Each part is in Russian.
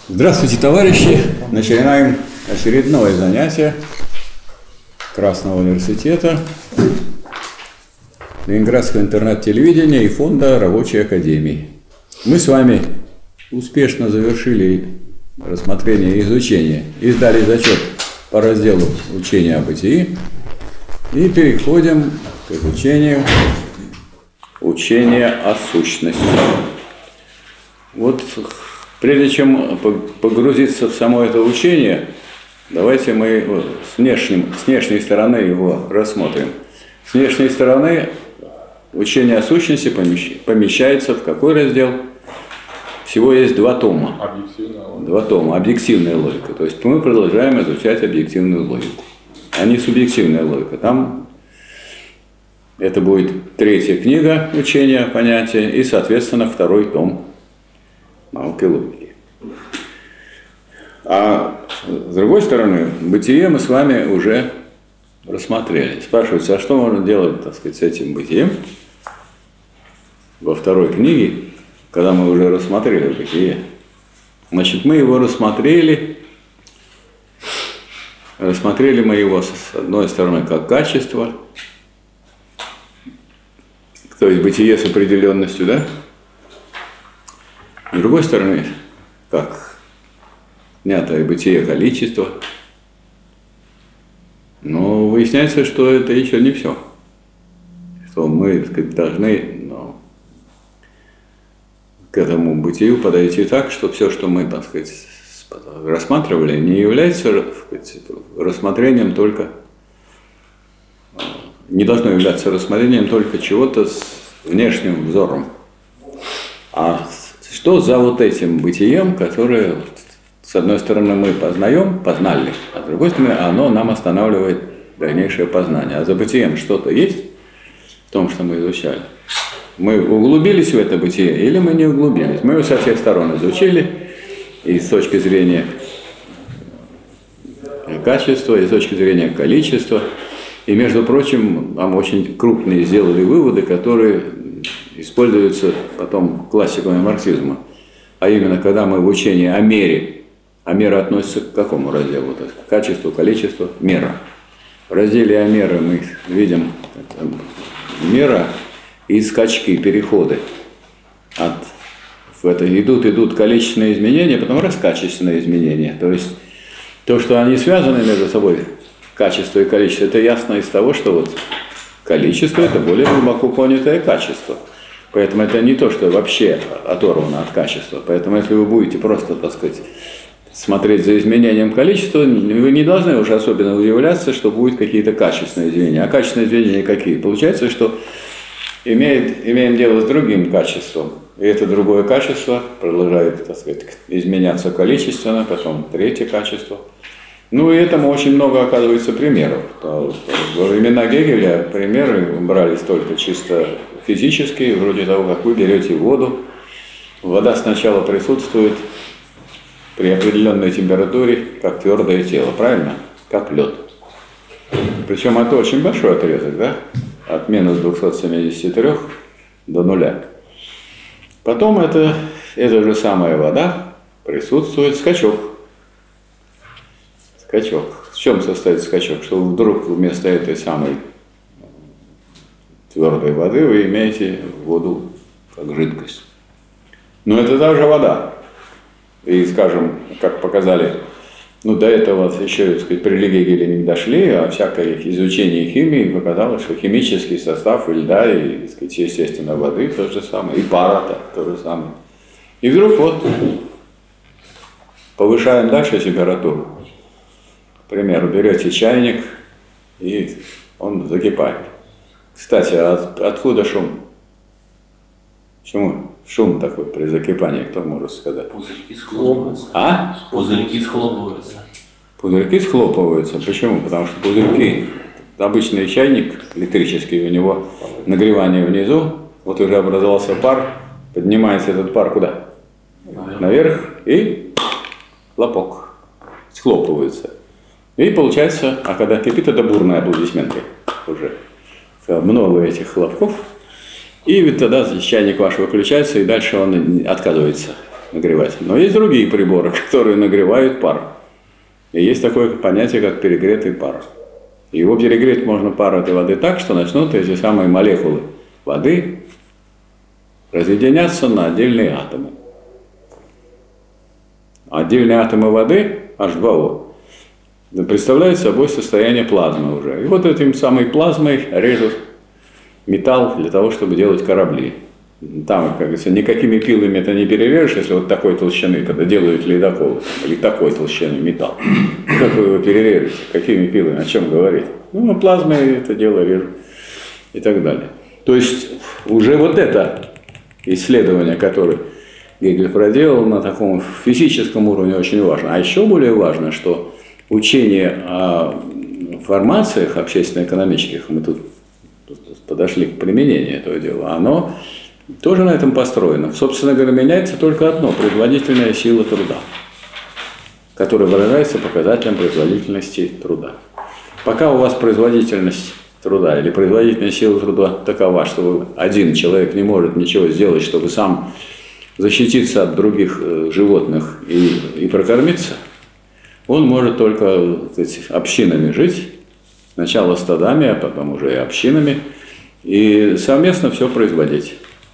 Здравствуйте, товарищи! Начинаем очередное занятие Красного университета, Ленинградского интернет-телевидения и фонда Рабочей академии. Мы с вами успешно завершили рассмотрение и изучение, и сдали зачет по разделу учения о бытии, и переходим к изучению учения о сущности. Вот прежде чем погрузиться в само это учение, давайте мы с внешней стороны его рассмотрим. С внешней стороны учение о сущности помещается в какой раздел? Всего есть два тома. Два тома. Объективная логика. То есть мы продолжаем изучать объективную логику, а не субъективная логика. Там это будет третья книга учения о понятии и, соответственно, второй том науки логики. А с другой стороны, бытие мы с вами уже рассмотрели. Спрашивается, а что можно делать, так сказать, с этим бытием во второй книге, когда мы уже рассмотрели бытие? Значит, мы его рассмотрели. Рассмотрели мы его, с одной стороны, как качество, то есть бытие с определенностью, да? С другой стороны, как снятое бытие количество. Но выясняется, что это еще не все. Что мы, так сказать, должны к этому бытию подойти так, что все, что мы, так сказать, рассматривали, не является, так сказать, рассмотрением только, не должно являться рассмотрением только чего-то с внешним взором. А что за вот этим бытием, которое, с одной стороны, мы познали, а с другой стороны, оно нам останавливает дальнейшее познание. А за бытием что-то есть в том, что мы изучали? Мы углубились в это бытие или мы не углубились? Мы его со всех сторон изучили, и с точки зрения качества, и с точки зрения количества. И, между прочим, нам очень крупные сделали выводы, которые используются потом классиками марксизма. А именно, когда мы в учении о мере, а мера относится к какому разделу? К качеству, количеству, мера. В разделе о мере мы видим мера и скачки, переходы. Идут количественные изменения, потом качественные изменения. То есть то, что они связаны между собой, качество и количество, это ясно из того, что вот количество – это более глубоко понятое качество. Поэтому это не то, что вообще оторвано от качества. Поэтому если вы будете просто, так сказать, смотреть за изменением количества, вы не должны уже особенно удивляться, что будут какие-то качественные изменения. А качественные изменения какие? Получается, что имеем дело с другим качеством. И это другое качество продолжает, так сказать, изменяться количественно, потом третье качество. Ну и этому очень много оказывается примеров. Во времена Гегеля примеры брались только чисто физические, вроде того, как вы берете воду. Вода сначала присутствует при определенной температуре, как твердое тело, правильно? Как лед. Причем это очень большой отрезок, да? От минус 273 до нуля. Потом эта же самая вода присутствует, скачок. Скачок. В чем состоит скачок? Что вдруг вместо этой самой твердой воды вы имеете воду как жидкость. Но это даже вода. И, скажем, как показали, до этого еще, так сказать, при Гегеле не дошли, а всякое изучение химии показало, что химический состав и льда, и, так сказать, естественно, воды то же самое, и пара то же самое. И вдруг вот повышаем дальше температуру. К примеру, берете чайник, и он закипает. Кстати, откуда шум? Почему шум такой при закипании, кто может сказать? Пузырьки схлопываются. А? Пузырьки схлопываются. Пузырьки схлопываются. Почему? Потому что пузырьки, обычный чайник электрический, у него нагревание внизу, вот уже образовался пар, поднимается этот пар куда? Наверх, и хлопок. Схлопываются. И получается, а когда кипит, это бурные аплодисменты уже. Много этих хлопков. И ведь тогда чайник ваш выключается, и дальше он отказывается нагревать. Но есть другие приборы, которые нагревают пар. И есть такое понятие, как перегретый пар. Его перегреть можно пар этой воды так, что начнут эти самые молекулы воды разъединяться на отдельные атомы. Отдельные атомы воды, H2O, представляют собой состояние плазмы уже. И вот этим самой плазмой режут металл для того, чтобы делать корабли. Там, как говорится, никакими пилами это не перережешь, если вот такой толщины, когда делают ледоколы, или такой толщины металл. Как вы его перережете? Какими пилами? О чем говорить? Ну, плазмой это дело режут и так далее. То есть уже вот это исследование, которое Гегель проделал на таком физическом уровне, очень важно. А еще более важно, что учение о формациях общественно-экономических, мы тут подошли к применению этого дела, оно тоже на этом построено. Собственно говоря, меняется только одно – производительная сила труда, которая выражается показателем производительности труда. Пока у вас производительность труда или производительная сила труда такова, что один человек не может ничего сделать, чтобы сам защититься от других животных и прокормиться, он может только, так сказать, общинами жить, сначала стадами, а потом уже и общинами, и совместно все производить.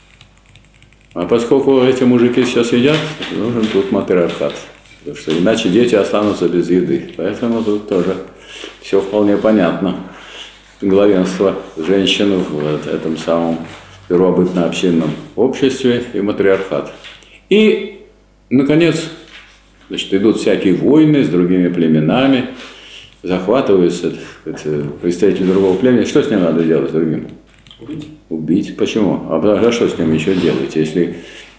А поскольку эти мужики сейчас едят, нужен тут матриархат, потому что иначе дети останутся без еды. Поэтому тут тоже все вполне понятно. Главенство женщин в этом самом первобытно-общинном обществе и матриархат. И, наконец, значит, идут всякие войны с другими племенами, захватываются представители другого племени. Что с ним надо делать с другим? Убить. Почему? А что с ним еще делать, если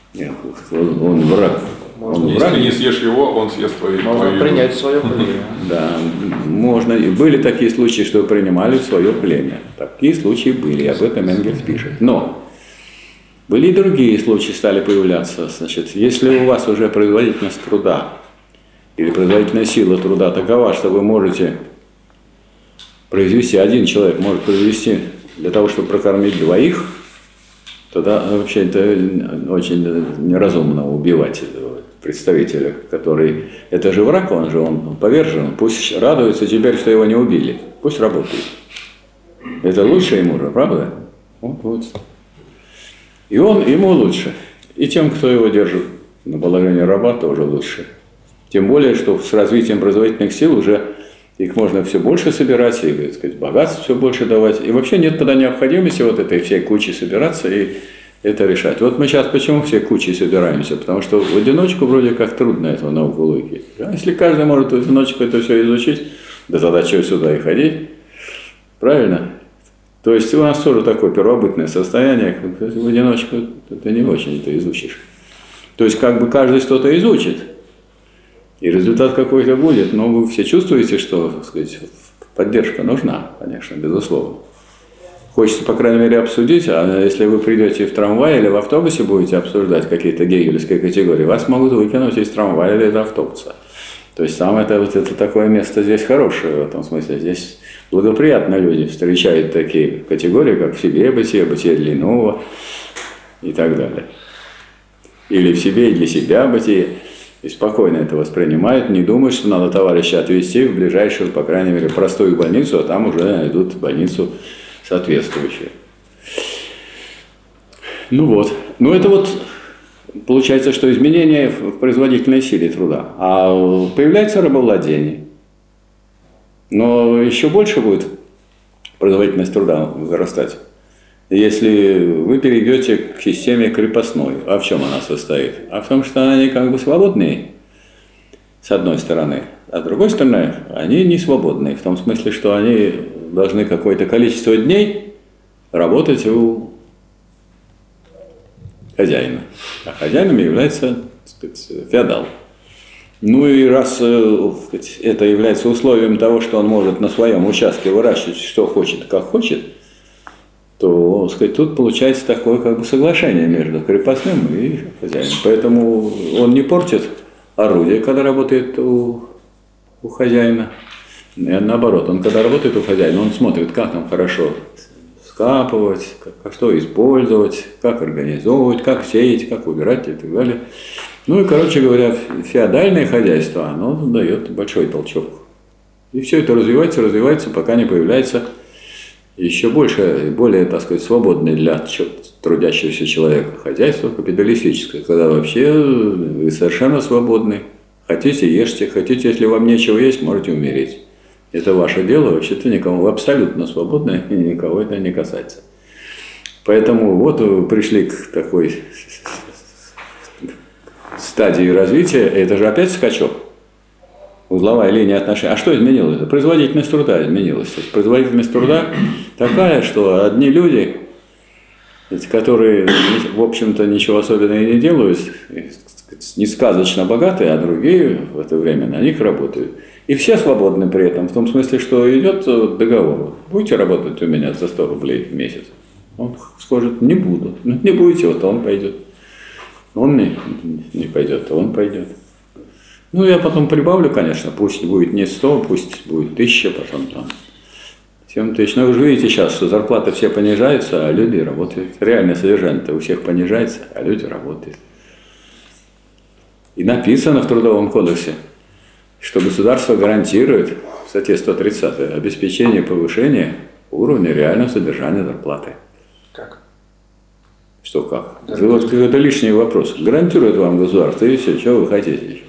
он враг? Можно, если не съешь его, он съест твою. Можно принять свое племя. Да, можно. И были такие случаи, что принимали свое племя. Такие случаи были, об этом Энгельс пишет. Но были и другие случаи, стали появляться. Значит, если у вас уже производительность труда или производительная сила труда такова, что вы можете произвести, один человек может произвести для того, чтобы прокормить двоих, тогда вообще это очень неразумно убивать этого представителя, который... Это же враг, он повержен, пусть радуется теперь, что его не убили, пусть работает. Это лучше ему же, правда? Вот. И ему лучше, и тем, кто его держит на положении раба, тоже лучше. Тем более, что с развитием производительных сил уже их можно все больше собирать, и, так сказать, богатств все больше давать. И вообще нет тогда необходимости вот этой всей кучи собираться и это решать. Вот мы сейчас почему все кучей собираемся? Потому что в одиночку вроде как трудно эту науку логики. А если каждый может в одиночку это все изучить, да тогда что сюда и ходить? Правильно? То есть у нас тоже такое первобытное состояние, в одиночку ты не очень это изучишь. То есть как бы каждый что-то изучит, и результат какой-то будет, но вы все чувствуете, что, так сказать, поддержка нужна, конечно, безусловно. Хочется, по крайней мере, обсудить, а если вы придете в трамвай или в автобусе будете обсуждать какие-то гегелевские категории, вас могут выкинуть из трамвая или из автобуса. То есть там это такое место здесь хорошее в этом смысле. Здесь благоприятно люди встречают такие категории, как в себе бытие для иного и так далее. Или в себе и для себя бытие. И спокойно это воспринимают, не думают, что надо товарища отвезти в ближайшую, по крайней мере, простую больницу, а там уже найдут больницу соответствующую. Ну вот. Ну это вот получается, что изменение в производительной силе труда. А появляется рабовладение. Но еще больше будет производительность труда вырастать, если вы перейдете к системе крепостной. А в чем она состоит? А в том, что они как бы свободные, с одной стороны, а с другой стороны, они не свободные, в том смысле, что они должны какое-то количество дней работать у хозяина. А хозяином является, так сказать, феодал. Ну и раз, так сказать, это является условием того, что он может на своем участке выращивать что хочет, как хочет, то, так сказать, тут получается такое как бы соглашение между крепостным и хозяином. Поэтому он не портит орудие, когда работает у хозяина. И наоборот, он когда работает у хозяина, он смотрит, как там хорошо скапывать, что использовать, как организовывать, как сеять, как убирать и так далее. Ну и, короче говоря, феодальное хозяйство, оно дает большой толчок. И все это развивается, пока не появляется еще больше, более, так сказать, свободное для трудящегося человека хозяйство капиталистическое, когда вообще вы совершенно свободны. Хотите, ешьте, хотите, если вам нечего есть, можете умереть. Это ваше дело, вообще-то никому, вы абсолютно свободны, и никого это не касается. Поэтому вот пришли к такой стадии развития, это же опять скачок. Узловая линия отношений. А что изменилось? Производительность труда изменилась. То есть производительность труда такая, что одни люди, которые, в общем-то, ничего особенного и не делают, не сказочно богатые, а другие в это время на них работают. И все свободны при этом, в том смысле, что идет договор. Будете работать у меня за 100 рублей в месяц? Он скажет, не буду. Ну, не будете, вот он пойдет. Он не пойдет, а он пойдет. Ну, я потом прибавлю, конечно, пусть будет не 100, пусть будет 1000, потом там 7000. Но вы же видите сейчас, что зарплаты все понижаются, а люди работают. Реальное содержание-то у всех понижается, а люди работают. И написано в Трудовом кодексе, что государство гарантирует, в статье 130, обеспечение повышения уровня реального содержания зарплаты. Как? Что как? Вот какой-то лишний вопрос. Гарантирует вам государство, и все, что вы хотите еще.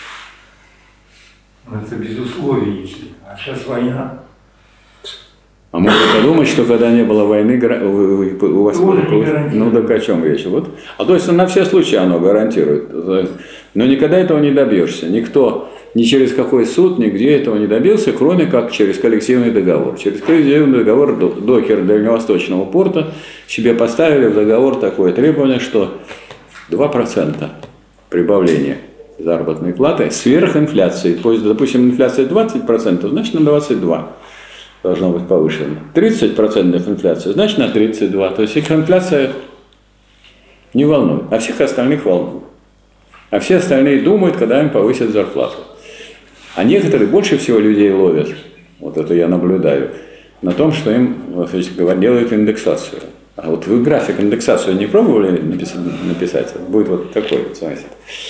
Это без условий, если. А сейчас война. А можно подумать, что когда не было войны, у вас... Ну, так о чем речь? Вот. А то есть на все случаи оно гарантирует. Но никогда этого не добьешься. Никто, ни через какой суд, нигде этого не добился, кроме как через коллективный договор. Через коллективный договор докеры Дальневосточного порта себе поставили в договор такое требование, что 2% прибавления заработной платы сверх инфляции. То есть, допустим, инфляция 20%, значит на 22% должно быть повышено. 30% инфляция, значит на 32%. То есть их инфляция не волнует, а всех остальных волнует. А все остальные думают, когда им повысят зарплату. А некоторые больше всего людей ловят, вот это я наблюдаю, на том, что им делают индексацию. А вот вы график индексацию не пробовали написать? Будет вот такой, смотрите.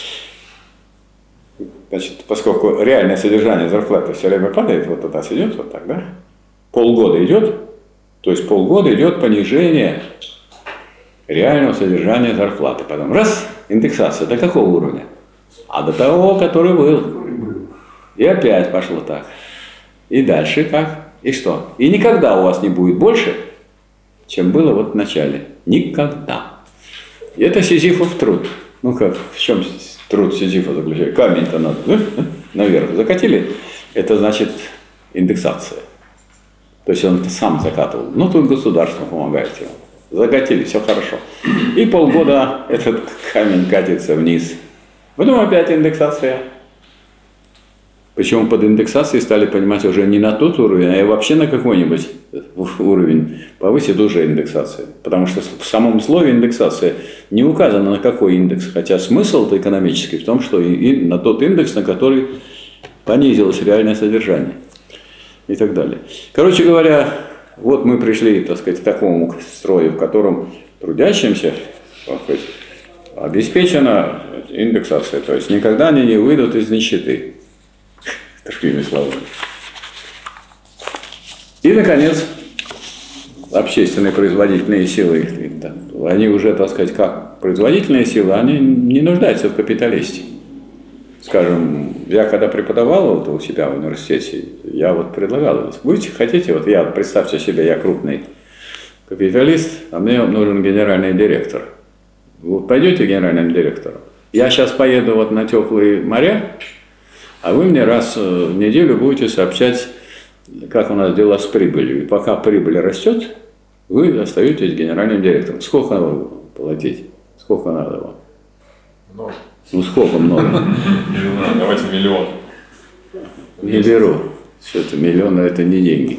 Значит, поскольку реальное содержание зарплаты все время падает, вот туда идет, вот так, да? Полгода идет, то есть полгода идет понижение реального содержания зарплаты. Потом раз, индексация, до какого уровня? А до того, который был. И опять пошло так. И дальше как? И что? И никогда у вас не будет больше, чем было вот в начале. Никогда. И это сизифов труд. Ну как, в чем труд Сизифа заключается? Камень-то надо наверх закатили. Это значит индексация. То есть он сам закатывал. Ну тут государство помогает ему. Закатили, все хорошо. И полгода этот камень катится вниз. Потом опять индексация. Причем под индексацией стали понимать уже не на тот уровень, а вообще на какой-нибудь уровень повысит уже индексация. Потому что в самом слове индексация не указано на какой индекс. Хотя смысл-то экономический в том, что и на тот индекс, на который понизилось реальное содержание. И так далее. Короче говоря, вот мы пришли, так сказать, к такому строю, в котором трудящимся, так сказать, обеспечена индексация. То есть никогда они не выйдут из нищеты. Такими словами. И, наконец, общественные производительные силы, они уже, так сказать, как производительные силы, они не нуждаются в капиталисте. Скажем, я когда преподавал вот у себя в университете, я вот предлагал, будете, хотите, вот я, представьте себе, я крупный капиталист, а мне нужен генеральный директор. Вы пойдете генеральным директором? Я сейчас поеду вот на теплые моря, а вы мне раз в неделю будете сообщать, как у нас дела с прибылью. И пока прибыль растет, вы остаетесь генеральным директором. Сколько надо платить? Сколько надо вам? Много. Ну сколько много? Давайте миллион. Не беру. Что-то миллион, это не деньги.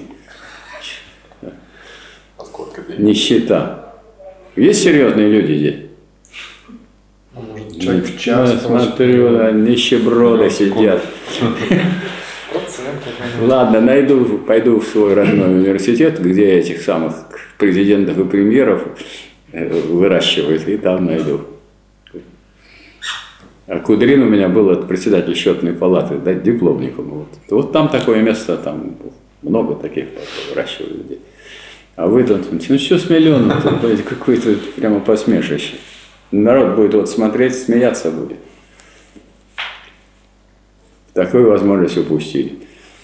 А сколько денег? Нищета. Есть серьезные люди здесь? Может, человек в час. Я смотрю, да, нищеброды сидят. Ладно, пойду в свой родной университет, где этих самых президентов и премьеров выращивают, и там найду. А Кудрин у меня был председатель счетной палаты, да, дипломником. Вот там такое место, там много таких выращивают людей. А вы тут, ну что с миллионом, какой-то прямо посмешище. Народ будет вот смотреть, смеяться будет. Такую возможность упустили.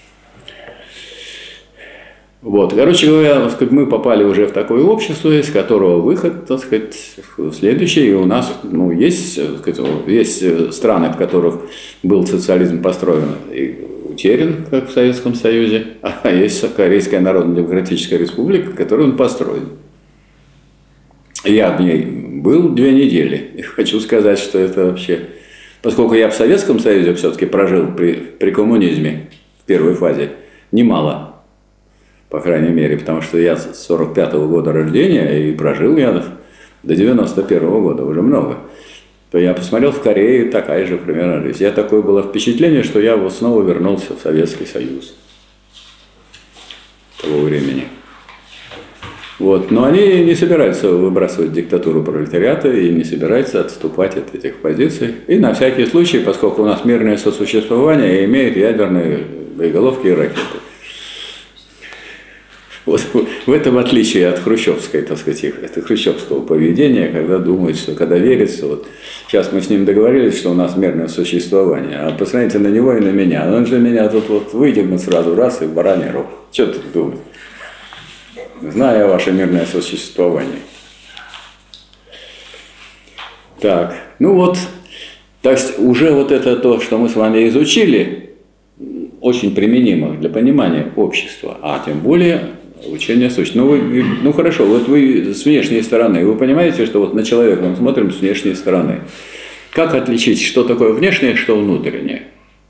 Вот, короче говоря, так сказать, мы попали уже в такое общество, из которого выход, так сказать, следующий. И у нас, ну, есть, так сказать, есть страны, в которых был социализм построен и утерян, как в Советском Союзе, а есть Корейская Народно-Демократическая Республика, которую он построен. Я в ней был 2 недели. И хочу сказать, что это вообще... Поскольку я в Советском Союзе все-таки прожил при коммунизме в первой фазе немало. По крайней мере, потому что я с 45-го года рождения и прожил я до 91-го года, уже много. То я посмотрел, в Корее такая же примерно жизнь. Я такое было впечатление, что я вот снова вернулся в Советский Союз того времени. Вот. Но они не собираются выбрасывать диктатуру пролетариата и не собираются отступать от этих позиций. И на всякий случай, поскольку у нас мирное сосуществование, имеют ядерные боеголовки и ракеты. Вот в этом отличие от хрущевской, так сказать, это хрущевского поведения, когда думают, что когда верится, вот сейчас мы с ним договорились, что у нас мирное существование, а посмотрите на него и на меня. Он же меня тут вот вытянут сразу раз и в бараний рог. Что тут думать? Знаю ваше мирное существование. Так, ну вот, то есть уже вот это то, что мы с вами изучили, очень применимо для понимания общества, а тем более учение сущности. Ну хорошо, вот вы с внешней стороны, вы понимаете, что вот на человека мы смотрим с внешней стороны. Как отличить, что такое внешнее, что внутреннее?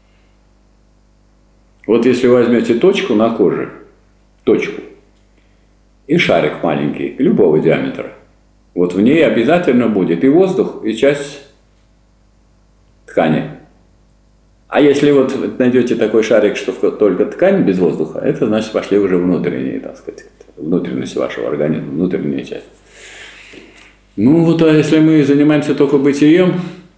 Вот если вы возьмете точку на коже, точку, и шарик маленький, любого диаметра, вот в ней обязательно будет и воздух, и часть ткани. А если вот найдете такой шарик, что только ткань без воздуха, это значит пошли уже внутренние, так сказать, внутренность вашего организма, внутренняя часть. Ну вот, а если мы занимаемся только бытием,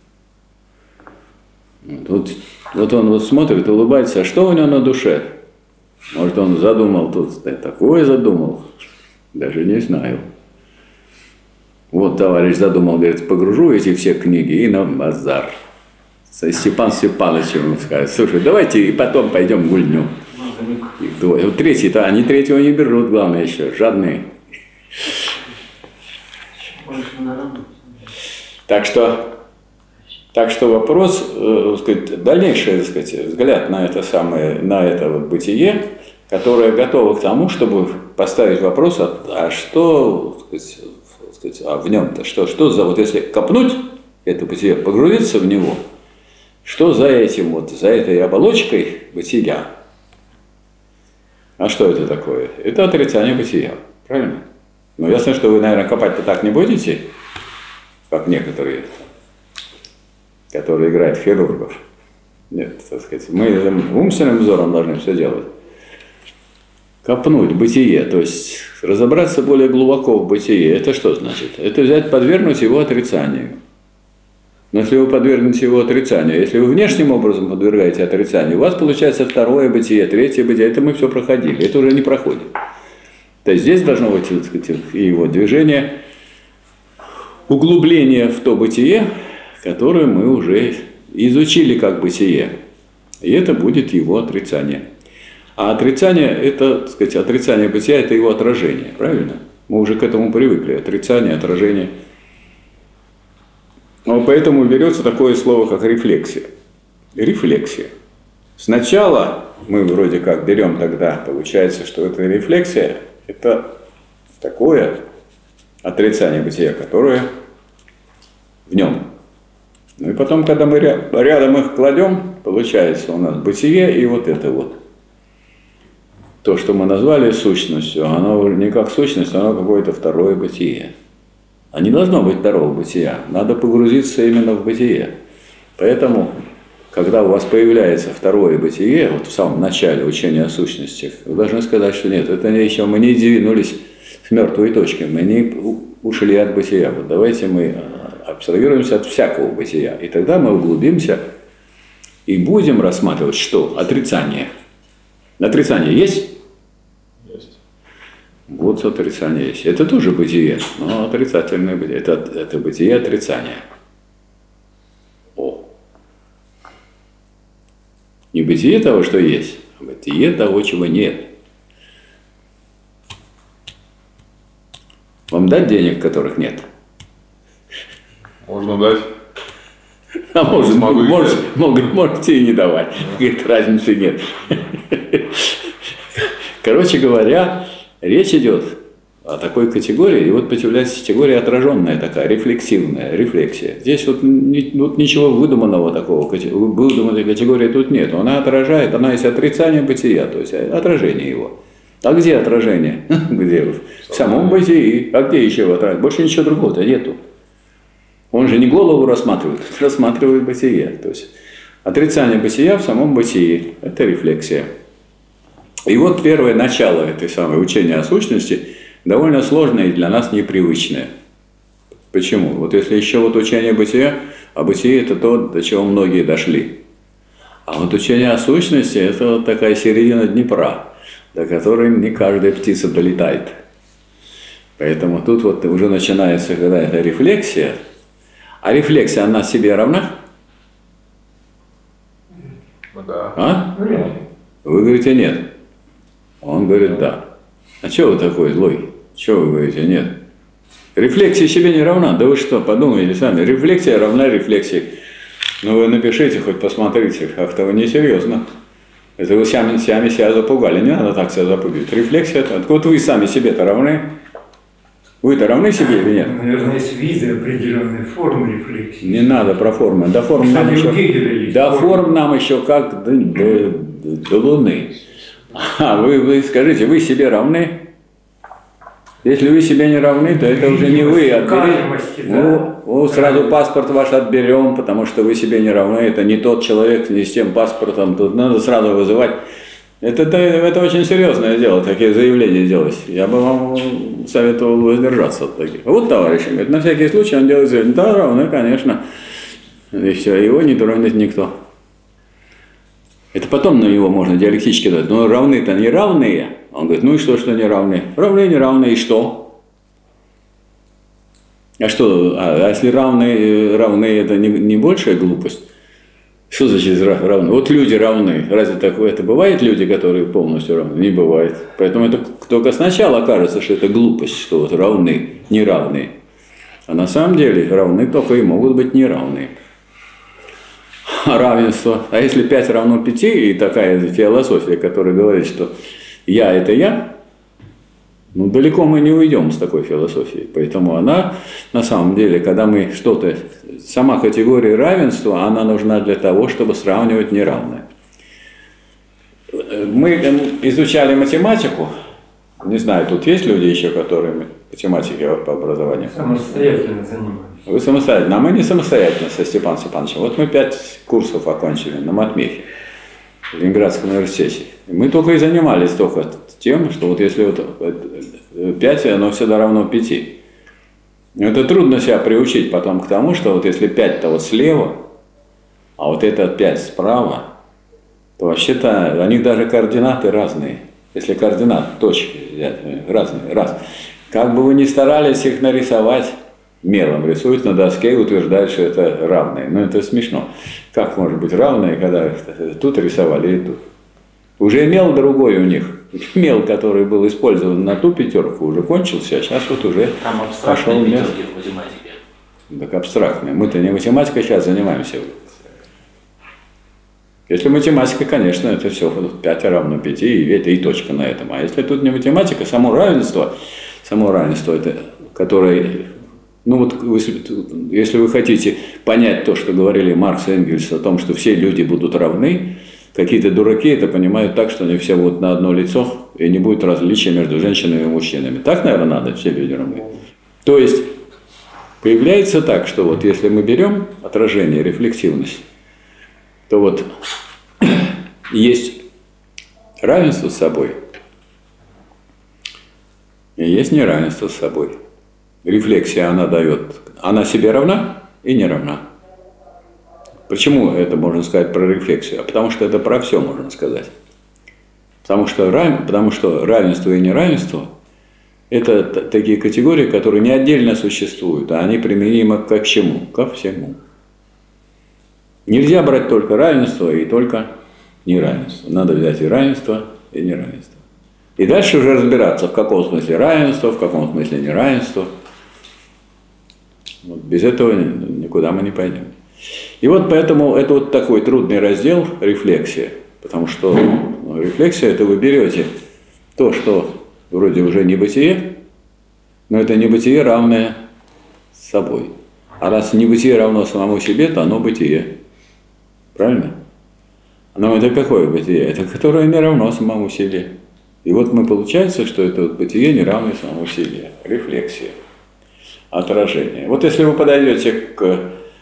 вот он вот смотрит, улыбается, а что у него на душе? Может, он задумал тут, такое задумал, даже не знаю. Вот товарищ задумал, говорит, погружу эти все книги и на базар. Степан Степанович ему скажет, слушай, давайте и потом пойдем гульнем. Вот третий-то, они третьего не берут, главное еще, жадные. Так что вопрос, сказать, дальнейший, так сказать, взгляд на это самое, на это вот бытие, которое готово к тому, чтобы поставить вопрос, а что, так сказать, а в нем-то, что за, вот если копнуть это бытие, погрузиться в него, что за этим вот, за этой оболочкой бытия? А что это такое? Это отрицание бытия, правильно? Ну, ясно, что вы, наверное, копать-то так не будете, как некоторые, которые играют в хирургов. Нет, так сказать, мы умственным взором должны все делать. Копнуть бытие, то есть разобраться более глубоко в бытие, это что значит? Это взять, подвергнуть его отрицанию. Но если вы подвергнете его отрицанию, если вы внешним образом подвергаете отрицанию, у вас получается второе бытие, третье бытие, это мы все проходили, это уже не проходит. То есть здесь должно быть, так сказать, и его движение, углубление в то бытие, которое мы уже изучили как бытие. И это будет его отрицание. А отрицание, это, так сказать, отрицание бытия, это его отражение, правильно? Мы уже к этому привыкли, отрицание, отражение. Но поэтому берется такое слово, как рефлексия. Рефлексия. Сначала мы вроде как берем тогда, получается, что это рефлексия, это такое отрицание бытия, которое в нем. Ну и потом, когда мы рядом их кладем, получается у нас бытие и вот это вот. То, что мы назвали сущностью, оно не как сущность, оно какое-то второе бытие. А не должно быть второго бытия. Надо погрузиться именно в бытие. Поэтому, когда у вас появляется второе бытие, вот в самом начале учения о сущности, вы должны сказать, что нет, это еще мы не двинулись с мертвой точки, мы не ушли от бытия. Вот давайте мы абстрагируемся от всякого бытия. И тогда мы углубимся и будем рассматривать что? Отрицание. Отрицание есть? Есть. Вот отрицание есть. Это тоже бытие, но отрицательное бытие. Это бытие отрицания. О. Не бытие того, что есть, а бытие того, чего нет. Вам дать денег, которых нет? Можно дать. А может, Смогу их можете и не давать. Говорит, разницы нет. Короче говоря, речь идет о такой категории, и вот появляется категория отраженная такая, рефлексивная, рефлексия. Здесь вот ничего выдуманного такого, выдуманной категории тут нет. Она отражает, она есть отрицание бытия, то есть отражение его. А где отражение? Где? В самом бытии. А где еще отражение? Больше ничего другого-то нету. Он же не голову рассматривает, рассматривает бытие. То есть отрицание бытия в самом бытии – это рефлексия. И вот первое начало этой самой учения о сущности довольно сложное и для нас непривычное. Почему? Вот если еще вот учение бытия, а бытие – это то, до чего многие дошли. А вот учение о сущности – это вот такая середина Днепра, до которой не каждая птица долетает. Поэтому тут вот уже начинается какая-то рефлексия. А рефлексия, она себе равна? Да. А? Вы говорите нет. Он говорит да. А что вы такой злой? Что вы говорите нет? Рефлексия себе не равна. Да вы что, подумайте сами. Рефлексия равна рефлексии. Ну вы напишите, хоть посмотрите. Как-то вы несерьезно. Это вы сами себя запугали. Не надо так себя запугивать. Рефлексия – вот вы сами себе-то равны. Вы-то равны себе или нет? Наверное, есть виды определенной формы рефлексии. Не надо про формы. До форм нам еще, до форм нам еще как до Луны. А вы скажите, вы себе равны? Если вы себе не равны, то это уже не вы. Сразу паспорт ваш отберем, потому что вы себе не равны. Это не тот человек, не с тем паспортом. Тут надо сразу вызывать. Это очень серьезное дело, такие заявления делать. Я бы вам советовал воздержаться от таких. Вот товарищ говорит, на всякий случай он делает заявление. Да, равны, конечно. И все, его не тронет никто. Это потом на него можно диалектически дать. Но равны-то не равные. Он говорит, ну и что не равны? Равны, не равны, и что? А что, если равны это не большая глупость? Что значит равны? Вот люди равны. Разве такое это бывает, люди, которые полностью равны? Не бывает. Поэтому это только сначала кажется, что это глупость, что вот равны, неравные. А на самом деле равны только и могут быть неравные. Равенство. А если 5 равно 5, и такая философия, которая говорит, что я – это я, ну, далеко мы не уйдем с такой философией. Поэтому она, на самом деле, когда мы что-то, сама категория равенства, она нужна для того, чтобы сравнивать неравное. Мы изучали математику, не знаю, тут есть люди еще, которые математики по образованию? Самостоятельно занимались. Вы самостоятельно, а мы не самостоятельно со Степаном Степановичем. Вот мы 5 курсов окончили на матмехе в Ленинградском университете. Мы только и занимались только тем, что вот если вот 5, оно всегда равно 5. Это трудно себя приучить потом к тому, что вот если 5-то вот слева, а вот это 5 справа, то вообще-то у них даже координаты разные. Если координаты, точки взять, разные, раз. Как бы вы ни старались их нарисовать, мелом рисуют на доске и утверждают, что это равные. Но это смешно. Как может быть равные, когда тут рисовали и тут? Уже мел другой у них. Мел, который был использован на ту пятерку, уже кончился, а сейчас вот уже там абстрактные пятерки в математике. Так абстрактные. Мы-то не математикой сейчас занимаемся. Если математика, конечно, это все 5 равно 5, и точка на этом. А если тут не математика, само равенство, это, которое, ну вот, если вы хотите понять то, что говорили Маркс и Энгельс о том, что все люди будут равны, какие-то дураки это понимают так, что они все будут на одно лицо, и не будет различия между женщинами и мужчинами. Так, наверное, надо, все люди равны. То есть, появляется так, что вот если мы берем отражение, рефлексивность, то вот есть равенство с собой, и есть неравенство с собой. Рефлексия она дает. Она себе равна? и не равна. Почему это можно сказать про рефлексию? А потому что это про все можно сказать. Потому что равенство и неравенство – это такие категории, которые не отдельно существуют, а они применимы ко чему? Ко всему. Нельзя брать только равенство и только неравенство. Надо взять и равенство, и неравенство. И дальше уже разбираться, в каком смысле равенство, в каком смысле неравенство. Вот без этого никуда мы не пойдем. И вот поэтому это вот такой трудный раздел – рефлексия. Потому что рефлексия – это вы берете то, что вроде уже небытие, но это небытие, равное собой. А раз небытие равно самому себе, то оно бытие. Правильно? Но это какое бытие? Это которое не равно самому себе. И вот получается, что это вот бытие не равное самому себе. Рефлексия. Отражение. Вот если вы подойдете к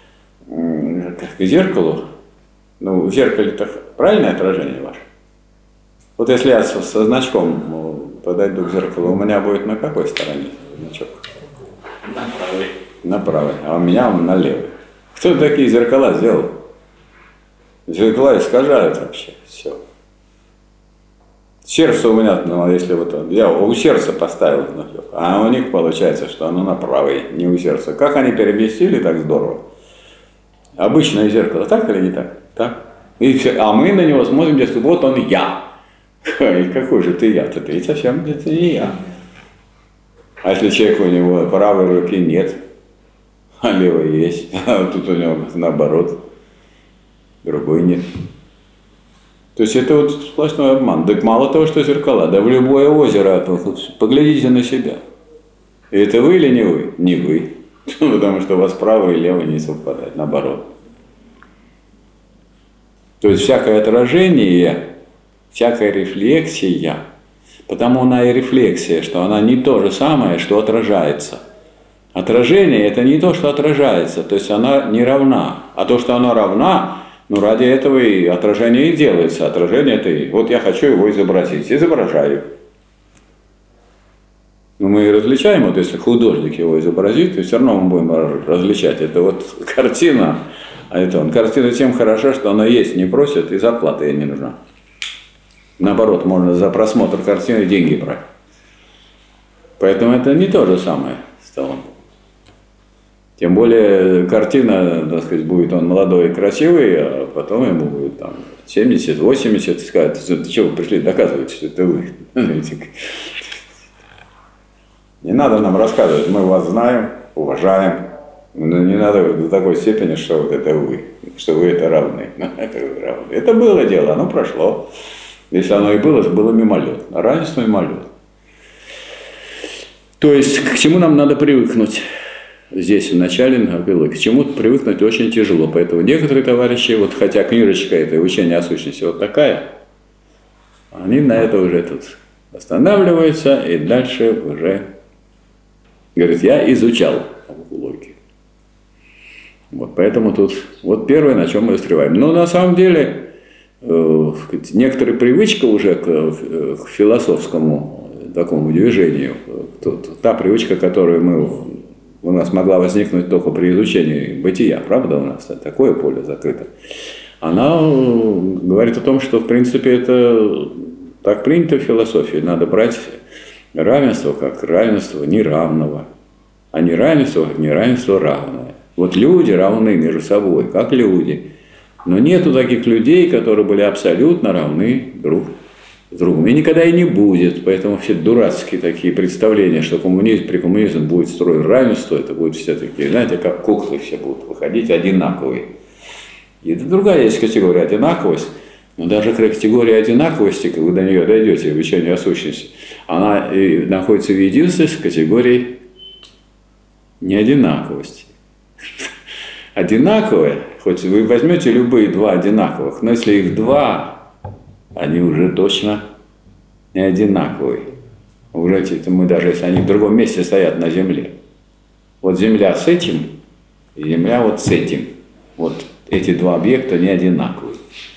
зеркалу, ну, в зеркале-то правильное отражение ваше? Вот если я со значком подойду к зеркалу, у меня будет на какой стороне значок? На правой. На правой, а у меня на левой. Кто такие зеркала сделал? Зеркала искажают вообще все. Сердце у меня, ну, если вот я у сердца поставил значок, а у них получается, что оно на правой, не у сердца. Как они переместили так здорово? Обычное зеркало, так или не так? Так. И все, а мы на него смотрим, дескать, вот он я. И какой же ты я-то? Ты совсем это не я. А если человек, у него правой руки нет, а левой есть, а тут у него наоборот, другой нет. То есть это вот сплошной обман. Так мало того, что зеркала, да в любое озеро, поглядите на себя. И это вы или не вы? Не вы. Потому что у вас правый и левый не совпадают, наоборот. То есть всякое отражение, всякая рефлексия, потому она и рефлексия, что она не то же самое, что отражается. Отражение – это не то, что отражается, то есть она не равна. А то, что она равна, ну ради этого и отражение и делается. Отражение – это вот я хочу его изобразить, изображаю. Но мы и различаем, вот если художник его изобразит, то все равно мы будем различать. Это вот картина, а это он. Картина тем хороша, что она есть не просит, и зарплата ей не нужна. Наоборот, можно за просмотр картины деньги брать. Поэтому это не то же самое стало. Тем более картина, так сказать, будет он молодой и красивый, а потом ему будет там 70, 80, и скажут, ты что вы пришли доказывать, что это вы. Не надо нам рассказывать, мы вас знаем, уважаем, но не надо до такой степени, что вот это вы, что вы это равны. Это было дело, оно прошло. Если оно и было мимолет, а равенство мимолет. То есть к чему нам надо привыкнуть? Здесь в начале к чему-то привыкнуть очень тяжело. Поэтому некоторые товарищи, вот хотя книжечка это учение о сущности вот такая, они на это уже тут останавливаются и дальше уже говорят, я изучал логику. Вот поэтому тут вот первое, на чем мы застреваем. Но на самом деле некоторая привычка уже к философскому такому движению, та привычка, которую у нас могла возникнуть только при изучении бытия, правда, у нас такое поле закрыто, она говорит о том, что, в принципе, это так принято в философии. Надо брать равенство как равенство неравного, а неравенство как неравенство равное. Вот люди равны между собой, как люди. Но нету таких людей, которые были абсолютно равны друг с другом. И никогда и не будет. Поэтому все дурацкие такие представления, что при коммунизме будет строить равенство, это будут все такие, знаете, как куклы все будут выходить одинаковые. И это другая есть категория одинаковость. Но даже категория одинаковости, когда вы до нее дойдете в учении о сущности, она и находится в единстве с категорией неодинаковости. Одинаковые, хоть вы возьмете любые два одинаковых, но если их два, они уже точно не одинаковые. Уже мы даже если они в другом месте стоят на земле. Вот Земля с этим, и Земля вот с этим. Вот эти два объекта не одинаковые.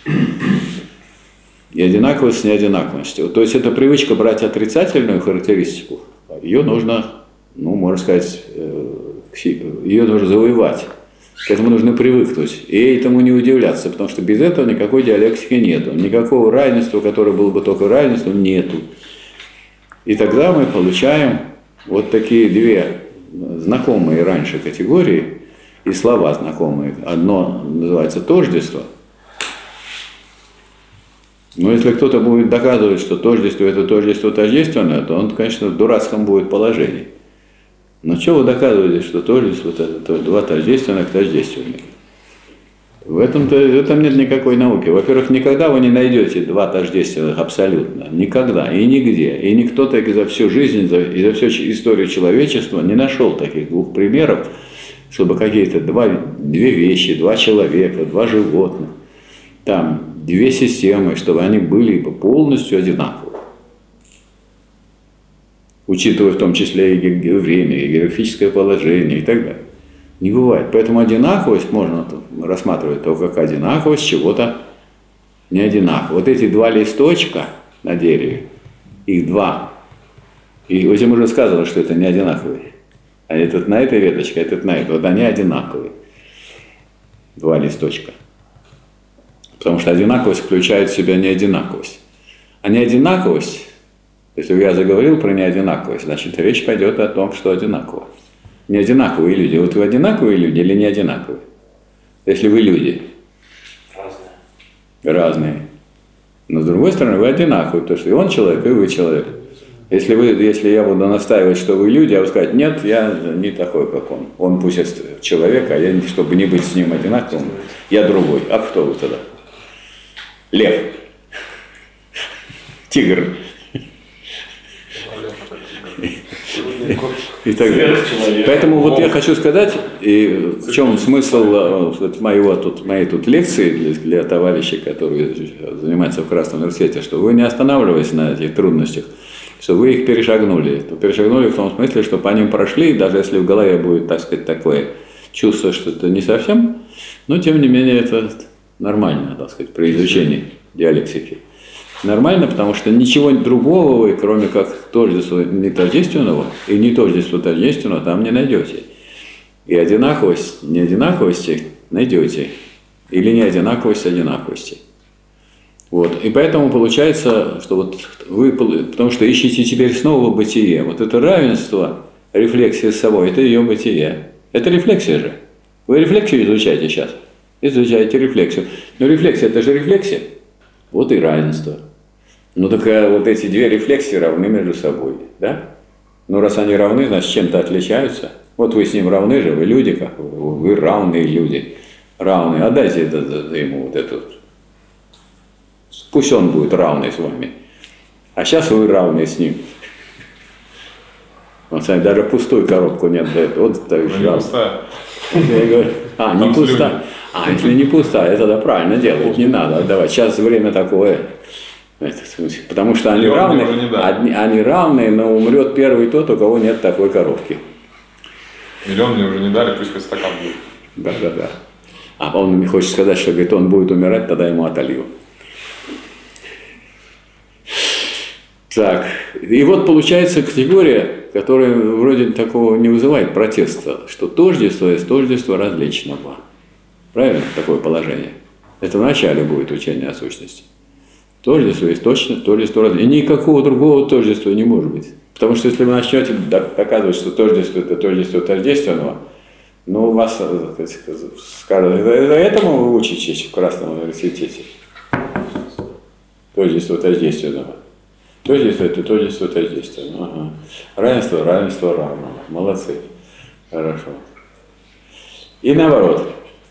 И одинаковость с неодинаковостью. То есть это привычка брать отрицательную характеристику. Ее нужно, ну, можно сказать, ее нужно завоевать. К этому нужно привыкнуть. И этому не удивляться, потому что без этого никакой диалектики нету. Никакого равенства, которое было бы только равенством, нету. И тогда мы получаем вот такие две знакомые раньше категории и слова знакомые. Одно называется тождество. Но если кто-то будет доказывать, что тождество – это тождество тождественное, то он, конечно, в дурацком будет положении. Но что вы доказываете, что тождество – это два тождественных тождественных? В этом нет никакой науки. Во-первых, никогда вы не найдете два тождественных абсолютно. Никогда и нигде. И никто так за всю жизнь, и за всю историю человечества не нашел таких двух примеров, чтобы какие-то две вещи, два человека, два животных, там, две системы, чтобы они были полностью одинаковы. Учитывая в том числе и время, и географическое положение и так далее. Не бывает. Поэтому одинаковость можно рассматривать только как одинаковость чего-то не одинакового. Вот эти два листочка на дереве, их два. И этим уже сказано, что это не одинаковые. А этот на этой веточке, а этот на этой. Вот они одинаковые. Два листочка. Потому что одинаковость включает в себя неодинаковость. А неодинаковость, если я заговорил про неодинаковость, значит речь пойдет о том, что одинаково. Неодинаковые люди. Вот вы одинаковые люди или не одинаковые? Если вы люди. Разные. Но с другой стороны, вы одинаковые, потому что и он человек, и вы человек. Если я буду настаивать, что вы люди, а вы сказать, нет, я не такой, как он. Он пусть человек, а я, чтобы не быть с ним одинаковым, я другой. А кто вы тогда? Лев. Тигр. И так далее. Поэтому вот я хочу сказать, и в чем смысл моей тут лекции для товарищей, которые занимаются в Красном университете, что вы не останавливаясь на этих трудностях, что вы их перешагнули. Перешагнули в том смысле, что по ним прошли, даже если в голове будет, так сказать, такое чувство, что это не совсем, но тем не менее это нормально, так сказать, при изучении диалектики. Нормально, потому что ничего другого вы, кроме как тождества нетождественного и нетождества тождественного, там не найдете. И одинаковость неодинаковости найдете. Или неодинаковость одинаковости. Вот. И поэтому получается, что вот вы, потому что ищете теперь снова бытие. Вот это равенство, рефлексия с собой, это ее бытие. Это рефлексия же. Вы рефлексию изучаете сейчас. Изучаете рефлексию. Но рефлексия – это же рефлексия. Вот и равенство. Ну так вот эти две рефлексии равны между собой, да? Ну раз они равны, значит чем-то отличаются. Вот вы с ним равны же, вы люди, как вы равные люди. Равные. Отдайте ему вот это. Пусть он будет равный с вами. А сейчас вы равны с ним. Вот, даже пустую коробку не отдает. Вот так же. Не пустая. Я говорю, не пустая. Если не пустая, тогда правильно делать, не надо отдавать. Сейчас время такое. Потому что они равны, но умрет первый тот, у кого нет такой коробки. Миллион мне уже не дали, пусть хоть стакан будет. Да. А он мне хочет сказать, что говорит, он будет умирать, тогда ему отолью. Так, и вот получается категория, которая вроде такого не вызывает протеста, что тождество есть тождество различного. Правильно? Такое положение. Это вначале будет учение о сущности. Тождество есть точно тождество различного. И никакого другого тождества не может быть. Потому что если вы начнете доказывать, что тождество – это тождество тождественного, ну, вас скажут, этому вы учитесь в Красном университете. Тождество тождественного. Тождество – это тождество тождественного. Ага. Равенство – равенство равного. Молодцы. Хорошо. И наоборот.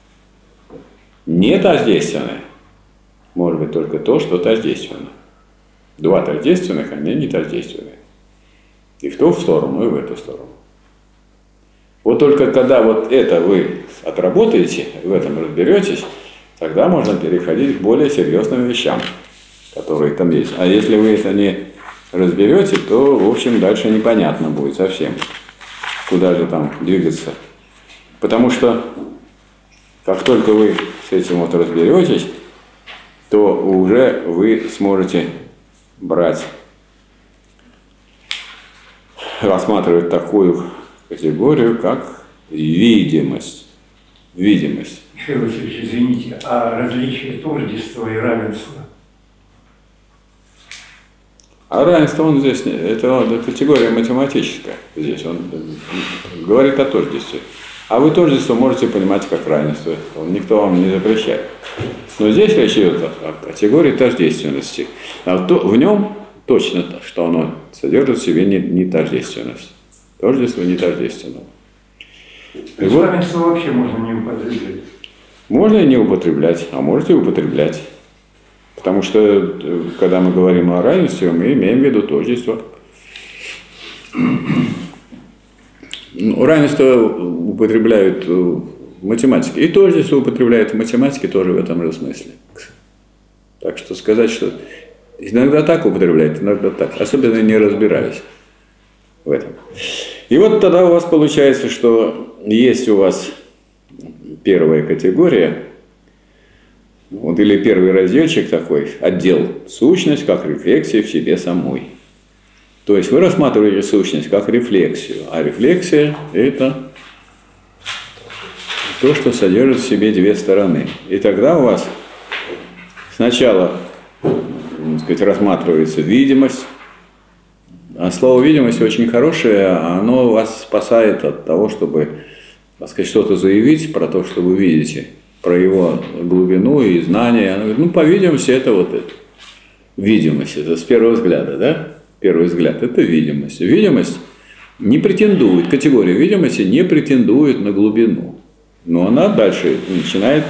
Не тождественное может быть только то, что тождественно. Два тождественных, они не тождественные. И в ту сторону, и в эту сторону. Вот только когда вот это вы отработаете, в этом разберетесь, тогда можно переходить к более серьезным вещам, которые там есть. А если вы это не разберете, то, в общем, дальше непонятно будет совсем, куда же там двигаться. Потому что как только вы с этим вот разберетесь, то уже вы сможете рассматривать такую категорию, как видимость. видимость. Михаил Васильевич, извините, а различие тождества и равенства? А равенство он здесь, это категория математическая. Здесь он говорит о тождестве. А вы тождество можете понимать как равенство. Никто вам не запрещает. Но здесь речь идет о категории тождественности. А в нем точно, что оно содержит в себе не тождественность. Тождество не тождественного. То есть равенство вообще можно не употреблять? Можно и не употреблять, а можете употреблять. Потому что, когда мы говорим о равенстве, мы имеем в виду тождество. Равенство употребляют в математике. И тождество употребляют в математике тоже в этом же смысле. Так что сказать, что иногда так употребляют, иногда так. Особенно не разбирались в этом. И вот тогда у вас получается, что есть у вас первая категория, вот, или первый разделчик такой, отдел сущность как рефлексия в себе самой. То есть вы рассматриваете сущность как рефлексию, а рефлексия – это то, что содержит в себе две стороны. И тогда у вас сначала, так сказать, рассматривается видимость, а слово «видимость» очень хорошее, оно вас спасает от того, чтобы, так сказать, что-то заявить про то, что вы видите, про его глубину и знание. Оно говорит, по видимости, это вот это. Видимость, это с первого взгляда, да? Первый взгляд – это видимость. Видимость не претендует, категория видимости не претендует на глубину. Но она дальше начинает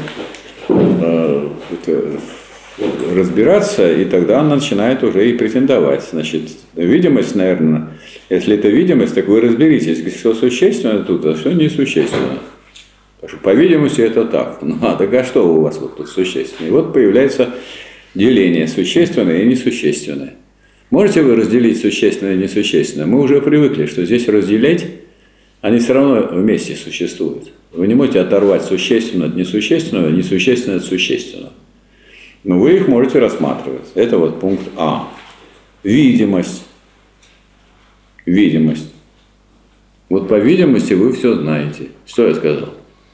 разбираться, и тогда она начинает уже и претендовать. Значит, видимость, наверное, если это видимость, так вы разберитесь, что существенно тут, а что несущественно. Потому что, по видимости, это так. Так а что у вас вот тут существенно? И вот появляется деление существенное и несущественное. Можете вы разделить существенное и несущественное? Мы уже привыкли, что здесь разделять, они все равно вместе существуют. Вы не можете оторвать существенное от несущественного, несущественное от существенного. Но вы их можете рассматривать. Это вот пункт А. Видимость. Видимость. Вот по видимости вы все знаете. Что я сказал?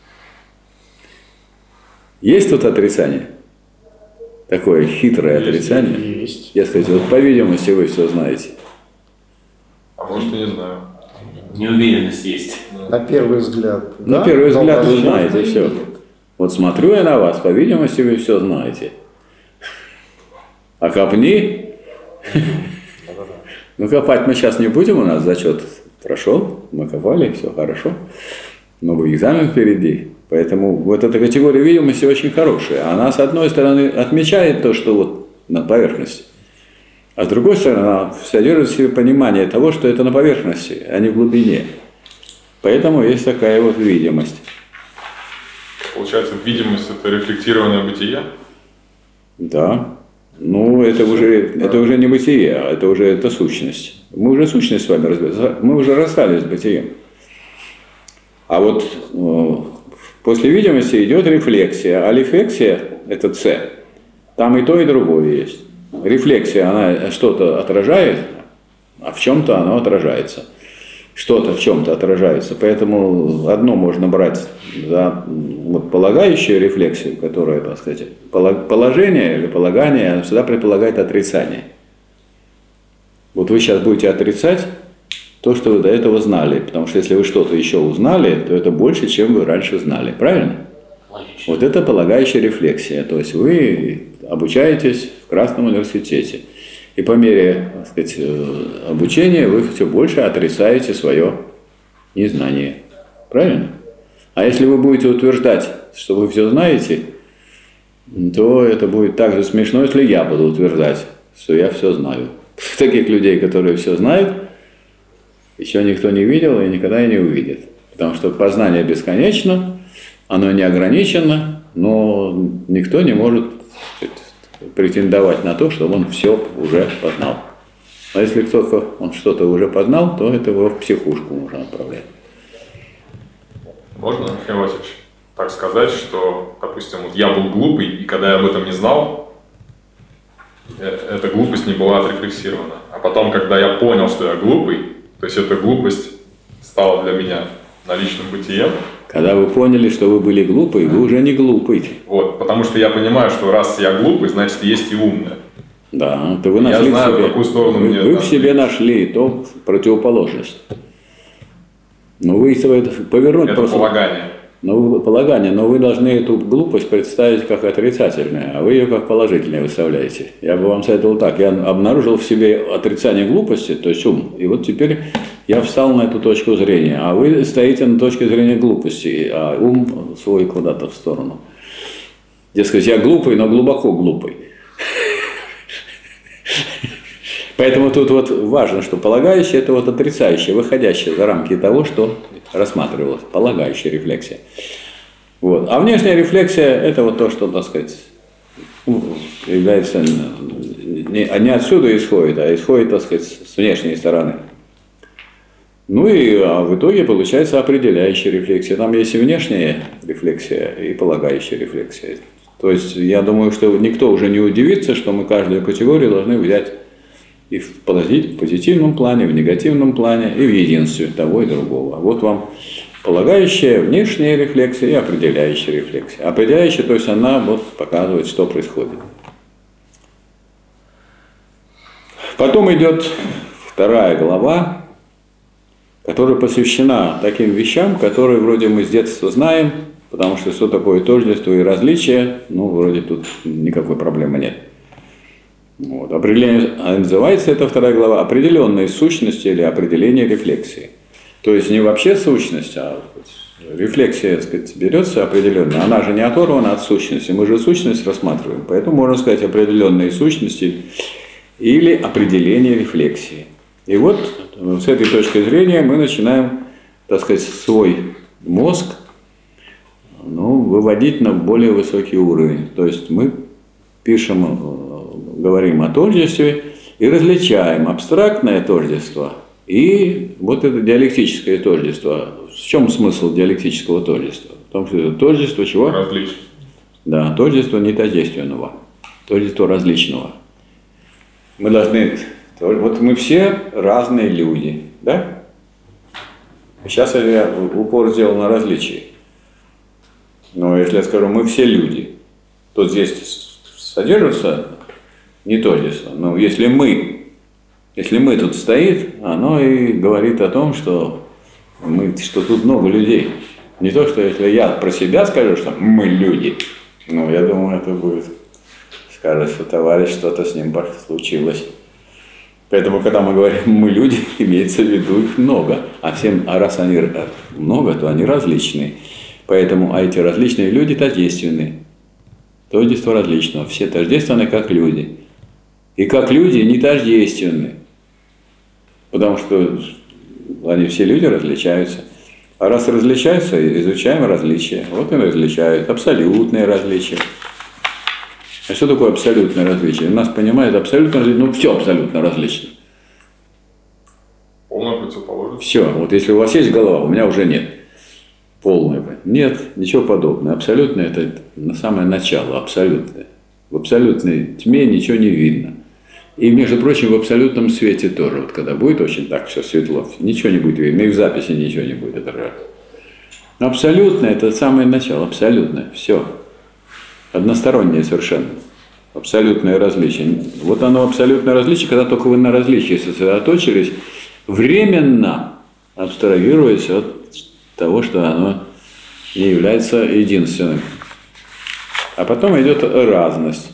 Есть тут отрицание? Такое хитрое отрицание? Есть. Я сказать, вот по видимости вы все знаете. А может, и не знаю. Неуверенность есть. На первый взгляд. На первый взгляд вы знаете все. Вот смотрю я на вас, по видимости вы все знаете. А копни. Ну, копать мы сейчас не будем, у нас зачет прошел, мы копали, все хорошо. Новый экзамен впереди. Поэтому вот эта категория видимости очень хорошая. Она, с одной стороны, отмечает то, что вот на поверхности, а с другой стороны, она содержит в себе понимание того, что это на поверхности, а не в глубине. Поэтому есть такая вот видимость. Получается, видимость – это рефлектированное бытие? Да. Ну, это уже не бытие, а это сущность. Мы уже сущность с вами разбирали, мы уже расстались с бытием. А вот после видимости идет рефлексия, а рефлексия – это С. Там и то, и другое есть. Рефлексия, она что-то отражает, а в чем-то оно отражается. Что-то в чем-то отражается. Поэтому одно можно брать за вот полагающую рефлексию, которая, так сказать, положение или полагание, оно всегда предполагает отрицание. Вот вы сейчас будете отрицать то, что вы до этого знали. Потому что если вы что-то еще узнали, то это больше, чем вы раньше знали. Правильно? Логично. Вот это полагающая рефлексия. То есть вы обучаетесь в Красном университете. И по мере, так сказать, обучения вы все больше отрицаете свое незнание. Правильно? А если вы будете утверждать, что вы все знаете, то это будет так же смешно, если я буду утверждать, что я все знаю. Таких людей, которые все знают, еще никто не видел и никогда и не увидит. Потому что познание бесконечно, оно не ограничено, но никто не может претендовать на то, что он все уже познал. А если кто-то он что-то уже познал, то это его в психушку можно отправлять. Можно, Михаил Васильевич, так сказать, что, допустим, вот я был глупый, и когда я об этом не знал, эта глупость не была отрефлексирована. А потом, когда я понял, что я глупый, то есть эта глупость стала для меня наличным бытием. Когда вы поняли, что вы были глупы, вы уже не глупый. Вот, потому что я понимаю, что раз я глупый, значит есть и умный. Да, то вы нашли Я знаю, в себе, в какую сторону мне вы в надо себе идти. нашли то противоположность. Но вы это повернуть Это просто. полагание. Полагание, но вы должны эту глупость представить как отрицательную, а вы ее как положительную выставляете. Я бы вам советовал так. Я обнаружил в себе отрицание глупости, то есть ум, и вот теперь я встал на эту точку зрения, а вы стоите на точке зрения глупости, а ум свой куда-то в сторону. Дескать, я глупый, но глубоко глупый. Поэтому тут вот важно, что полагающее – это вот отрицающее, выходящее за рамки того, что рассматривалось, полагающая рефлексия. Вот. А внешняя рефлексия – это вот то, что, так сказать, является не отсюда исходит, а исходит, так сказать, с внешней стороны. Ну и в итоге получается определяющая рефлексия. Там есть и внешняя рефлексия, и полагающая рефлексия. То есть я думаю, что никто уже не удивится, что мы каждую категорию должны взять и в позитивном плане, в негативном плане, и в единстве того и другого. Вот вам полагающая внешняя рефлексия и определяющая рефлексия. Определяющая, то есть она вот показывает, что происходит. Потом идет вторая глава, которая посвящена таким вещам, которые вроде мы с детства знаем, потому что такое тождество и различие, ну, вроде тут никакой проблемы нет. Вот. Определение, называется эта вторая глава «Определенные сущности» или «Определение рефлексии». То есть не вообще сущность, а рефлексия, так сказать, берется определенная. Она же не оторвана от сущности, мы же сущность рассматриваем. Поэтому можно сказать определенные сущности или определение рефлексии. И вот с этой точки зрения мы начинаем, так сказать, свой мозг выводить на более высокий уровень. То есть мы говорим о тождестве и различаем абстрактное тождество и вот это диалектическое тождество. В чем смысл диалектического тождества? В том, что это тождество чего? Различно. Да, тождество нетождественного, тождество различного. Мы должны... Вот мы все разные люди, да? Сейчас я упор сделал на различии. Но если я скажу, мы все люди, то здесь содержится не тождество. Но если мы тут стоит, оно и говорит о том, что тут много людей. Не то, что если я про себя скажу, что мы люди, я думаю, это будет, скажет, что товарищ, что-то с ним случилось. Поэтому, когда мы говорим «мы люди», имеется в виду их много. А раз они много, то они различные. Поэтому эти различные люди тождественны. Тождество различного. Все тождественны, как люди. И как люди не тождественны. Потому что они все люди различаются. А раз различаются, изучаем различия. Вот и различают. Абсолютные различия. А что такое абсолютное различие? У нас понимает абсолютно различие, все абсолютно различно. Полная противоположность. Все, вот если у вас есть голова, у меня уже нет. Полная. Нет, ничего подобного. Абсолютное – это на самое начало, абсолютное. В абсолютной тьме ничего не видно. И, между прочим, в абсолютном свете тоже. Вот когда будет очень так все светло, ничего не будет видно, и в записи ничего не будет отражаться. Абсолютное – это самое начало, абсолютное, все. Одностороннее совершенно. Абсолютное различие. Вот оно абсолютное различие, когда только вы на различии сосредоточились, временно абстрагируясь от того, что оно не является единственным. А потом идет разность.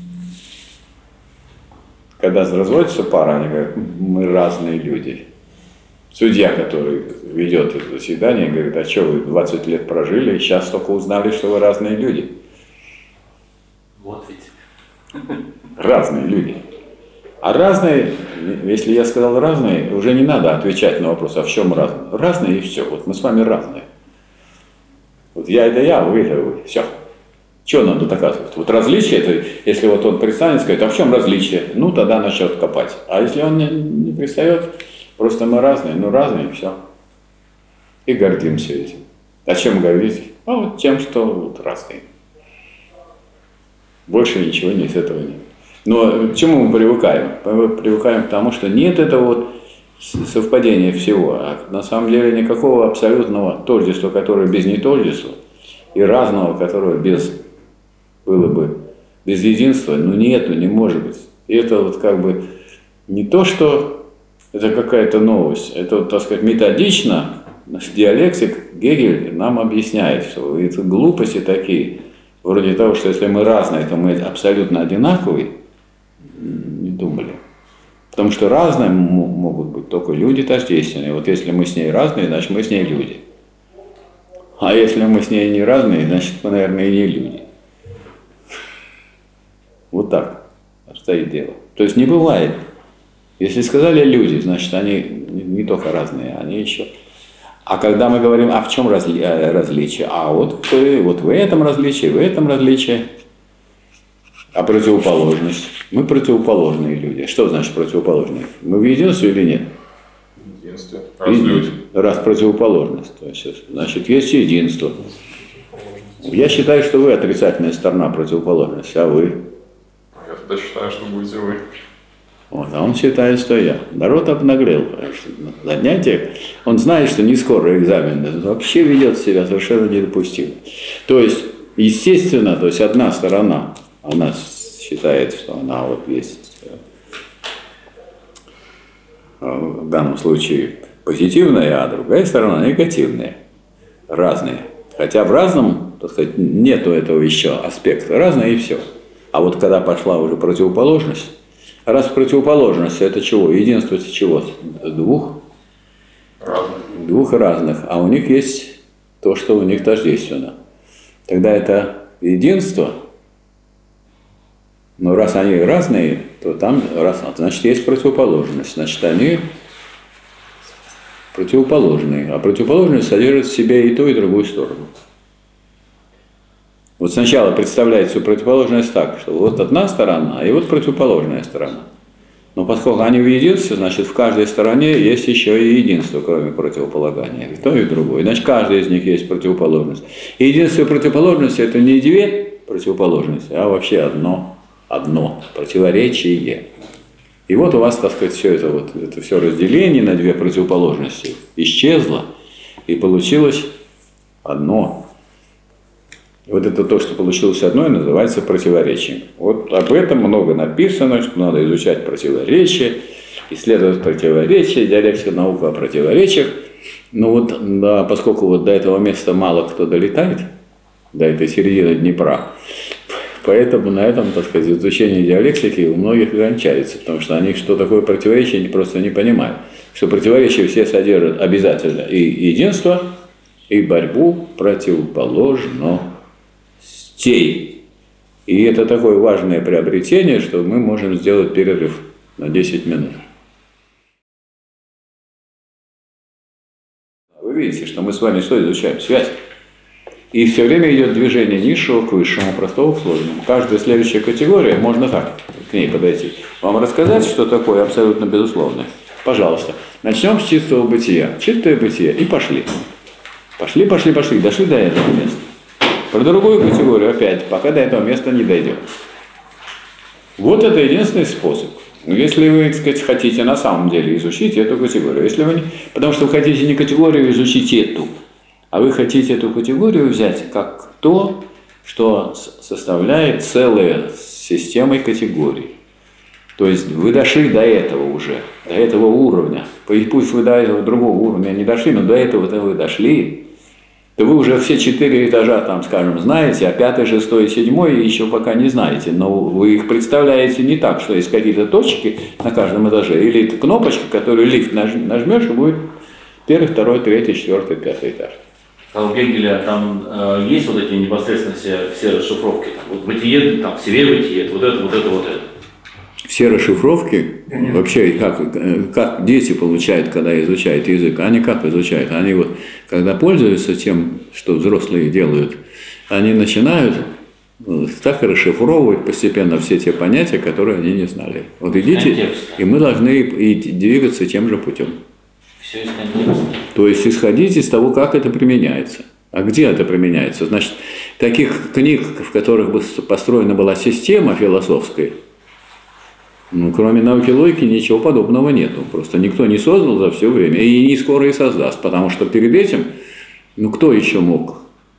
Когда разводится пара, они говорят, мы разные люди. Судья, который ведет это заседание, говорит, а что вы 20 лет прожили, и сейчас только узнали, что вы разные люди. Вот ведь. Разные люди. А разные, если я сказал разные, уже не надо отвечать на вопрос, а в чем разные. Разные и все. Вот мы с вами разные. Вот я это я, вы это вы. Все. Что надо доказывать? Вот различие, это, если вот он пристанет, скажет, а в чем различие? Ну, тогда начнет копать. А если он не пристает, просто мы разные, разные и все. И гордимся этим. А чем гордитесь? А вот тем, что вот разные. Больше ничего из этого нет. Но к чему мы привыкаем? Мы привыкаем к тому, что нет этого вот совпадение всего. А на самом деле никакого абсолютного тождества, которое без нетождества, и разного, которое было бы без единства, ну нету, не может быть. И это вот как бы не то, что это какая-то новость, это, вот, так сказать, методично наш диалектик Гегель нам объясняет, что это глупости такие, вроде того, что если мы разные, то мы абсолютно одинаковые, не думали. Потому что разные могут быть только люди тождественные. Вот если мы с ней разные, значит мы с ней люди. А если мы с ней не разные, значит мы, наверное, и не люди. Вот так стоит дело. То есть не бывает. Если сказали люди, значит они не только разные, они еще... А когда мы говорим, а в чем различие? А вот в этом различие, а противоположность. Мы противоположные люди. Что значит противоположные? Мы в единстве или нет? В единстве. Раз люди. Раз противоположность. То есть, значит, есть единство. Я считаю, что вы отрицательная сторона противоположности, а вы? Я тогда считаю, что будете вы. Вот, а он считает, что я. Народ обнаглел. На занятиях он знает, что не скоро экзамен, он вообще ведет себя совершенно недопустимо. То есть, естественно, то есть одна сторона, она считает, что она вот есть в данном случае позитивная, а другая сторона негативная. Разные. Хотя в разном, так сказать, нету этого еще аспекта. Разное и все. А вот когда пошла уже противоположность, раз противоположность это чего? Единство это чего? Двух разных. А у них есть то, что у них тождественно. Тогда это единство. Но раз они разные, то там значит есть противоположность. Значит, они противоположные. А противоположность содержит в себе и ту, и другую сторону. Вот сначала представляется противоположность так, что вот одна сторона, и вот противоположная сторона. Но поскольку они в единстве, значит, в каждой стороне есть еще и единство, кроме противополагания. И то, и другое. Значит, каждый из них есть противоположность. И единство и противоположность – это не две противоположности, а вообще одно противоречие. И вот у вас, так сказать, все это все разделение на две противоположности исчезло, и получилось одно. Вот это то, что получилось одно, и называется противоречием. Вот об этом много написано, что надо изучать противоречия, исследовать противоречия, диалектика наука о противоречиях. Но вот, да, поскольку вот до этого места мало кто долетает, до этой середины Днепра, поэтому на этом, так сказать, изучение диалектики у многих кончается, потому что они, что такое противоречие, они просто не понимают. Что противоречия все содержат обязательно и единство, и борьбу противоположностей. И это такое важное приобретение, что мы можем сделать перерыв на 10 минут. Вы видите, что мы с вами что изучаем? Связь. И все время идет движение низшего к высшему, простого к сложному. Каждая следующая категория, можно так к ней подойти. Вам рассказать, что такое абсолютно безусловное? Пожалуйста. Начнем с чистого бытия. Чистое бытие. И пошли. Пошли. Дошли до этого места. Про другую категорию опять, пока до этого места не дойдем. Вот это единственный способ. Если вы, так сказать, хотите на самом деле изучить эту категорию, если вы потому что вы хотите не категорию изучить эту, а вы хотите эту категорию взять как то, что составляет целая система категорий. То есть вы дошли до этого уже, до этого уровня. Пусть вы до этого другого уровня не дошли, но до этого-то вы дошли. То вы уже все 4 этажа, там, скажем, знаете, а 5, 6 и 7 еще пока не знаете. Но вы их представляете не так, что есть какие-то точки на каждом этаже, или кнопочка, которую лифт нажмешь, и будет 1, 2, 3, 4, 5 этаж. А у Гегеля там есть вот эти непосредственно все расшифровки? Там, вот бытие, там, себе бытие, вот это. Все расшифровки, вообще, как дети получают, когда изучают язык, они как изучают? Они вот, когда пользуются тем, что взрослые делают, они начинают так расшифровывать постепенно все те понятия, которые они не знали. Вот идите, и мы должны двигаться тем же путем. Все из контекста. То есть исходить из того, как это применяется. А где это применяется? Значит, таких книг, в которых бы построена была система философская, Ну, кроме науки логики ничего подобного нету. Просто никто не создал за все время. И не скоро и создаст. Потому что перед этим, ну, кто еще мог?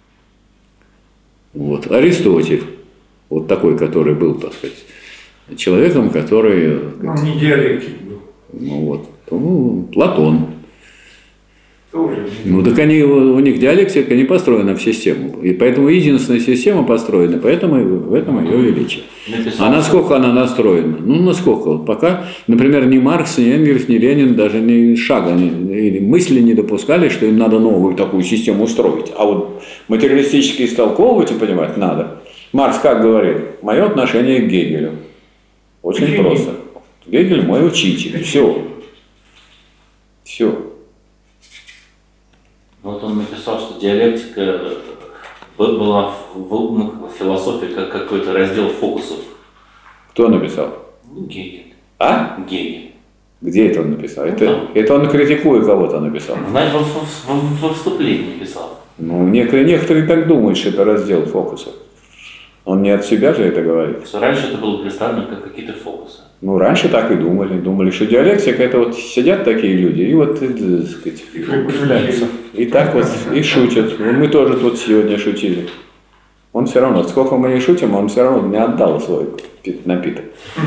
Вот. Аристотель. Вот такой, который был, так сказать, человеком, который... Он не диалектик был. Ну, вот. Ну, Платон. Тоже. Ну, так они, у них диалектика не построена в систему. И поэтому единственная система построена, поэтому в этом ее величие. А насколько она настроена? Ну, насколько? Вот пока, например, ни Маркс, ни Энгельс, ни Ленин даже ни шага, или мысли не допускали, что им надо новую такую систему устроить. А вот материалистически истолковывать и понимать надо. Маркс как говорит? Мое отношение к Гегелю. Очень просто. Гегель мой учитель. Все. Все. Вот он написал, что диалектика была в философии как какой-то раздел фокусов. Кто написал? Гегель. А? Гегель. Где это он написал? Это он критикуя кого-то написал. Знаешь, во вступлении писал. Ну, некоторые так думают, что это раздел фокусов. Он не от себя же это говорит. Что раньше это было представлено как какие-то фокусы. Ну, раньше так и думали. Думали, что диалектика, это вот сидят такие люди, и вот, так сказать, и так вот, и шутят. Мы тоже тут сегодня шутили. Он все равно, сколько мы не шутим, он все равно не отдал свой напиток.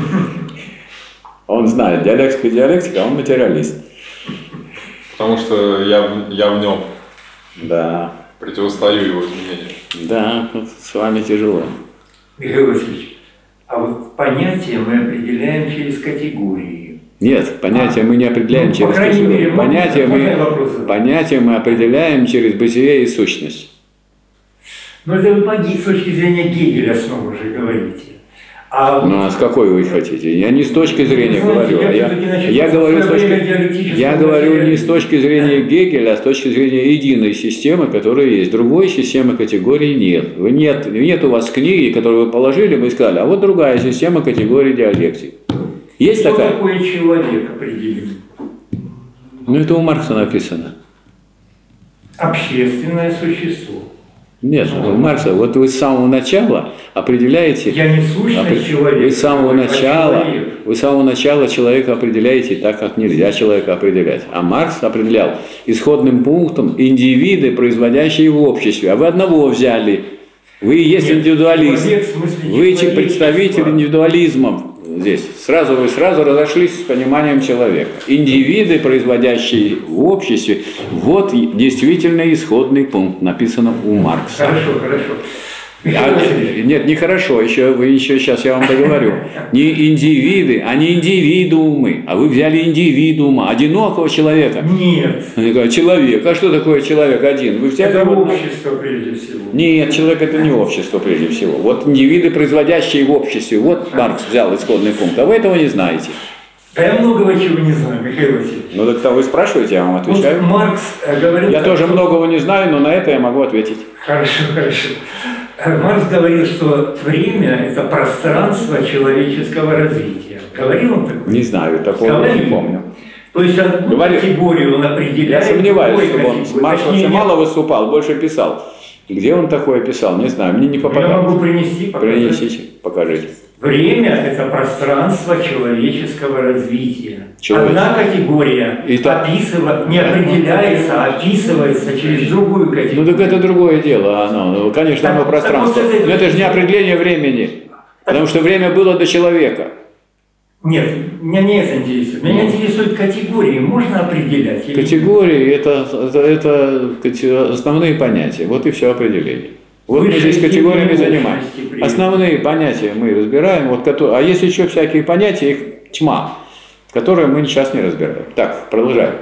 Он знает, диалектика, а он материалист. Потому что я в нем Да. противостою его изменениям. Да, вот с вами тяжело. Михаил Васильевич, а вот понятия мы определяем через категории. Нет, понятия мы не определяем Ну, через по крайней категории. мере, Понятия мы определяем через бытие и сущность. Но это вы с точки зрения Гегеля снова же говорите. Ну, а с какой вы хотите? Я не с точки зрения говорю, а я говорю не с точки зрения Гегеля, а с точки зрения единой системы, которая есть. Другой системы категории нет. Нет у вас книги, которую вы положили, вы сказали, а вот другая система категории диалектики. Есть что такая? Что такое человек определим? Ну, это у Маркса написано. Общественное существо. Нет, у Маркса, вот вы с самого начала определяете... Я не сущность человека. Вы с самого начала человека определяете так, как нельзя человека определять. А Маркс определял исходным пунктом индивиды, производящие в обществе. А вы одного взяли. Вы и есть индивидуалист. Вы представитель индивидуализма здесь. Вы сразу разошлись с пониманием человека. Индивиды, производящие в обществе, вот действительно исходный пункт, написано у Маркса. Хорошо. Нет, нехорошо, вы сейчас я вам договорю. Не индивиды, а не индивидуумы, а вы взяли индивидуума, одинокого человека. Нет. Человек, а что такое человек один? Вы взяли это общество прежде всего. Нет, человек это не общество прежде всего. Вот индивиды, производящие в обществе, вот Маркс взял исходный пункт, а вы этого не знаете. Да я многого чего не знаю, Михаил Васильевич. Ну так вы спрашиваете, я вам отвечаю. Вот Маркс говорил... Я тоже многого не знаю, но на это я могу ответить. Хорошо. Маркс говорил, что время – это пространство человеческого развития. Говорил он такое? Не знаю, такого не помню. То есть одну категорию он определяет. Я сомневаюсь, что он Маркс вообще мало выступал, больше писал. Где он такое писал, не знаю, мне не попадалось. Я могу принести, Принесите, покажите. Время – это пространство человеческого развития. Одна категория не определяется, а описывается через другую категорию. Ну так это другое дело, конечно, оно пространство. Но это же не определение времени, потому что время было до человека. Нет, меня не это интересует. Меня интересуют категории. Можно определять? Категории – это основные понятия. Вот и все определение. Вот мы здесь категориями занимаемся. Основные понятия мы разбираем, а есть еще всякие понятия, их тьма, которые мы сейчас не разбираем. Так, продолжаем.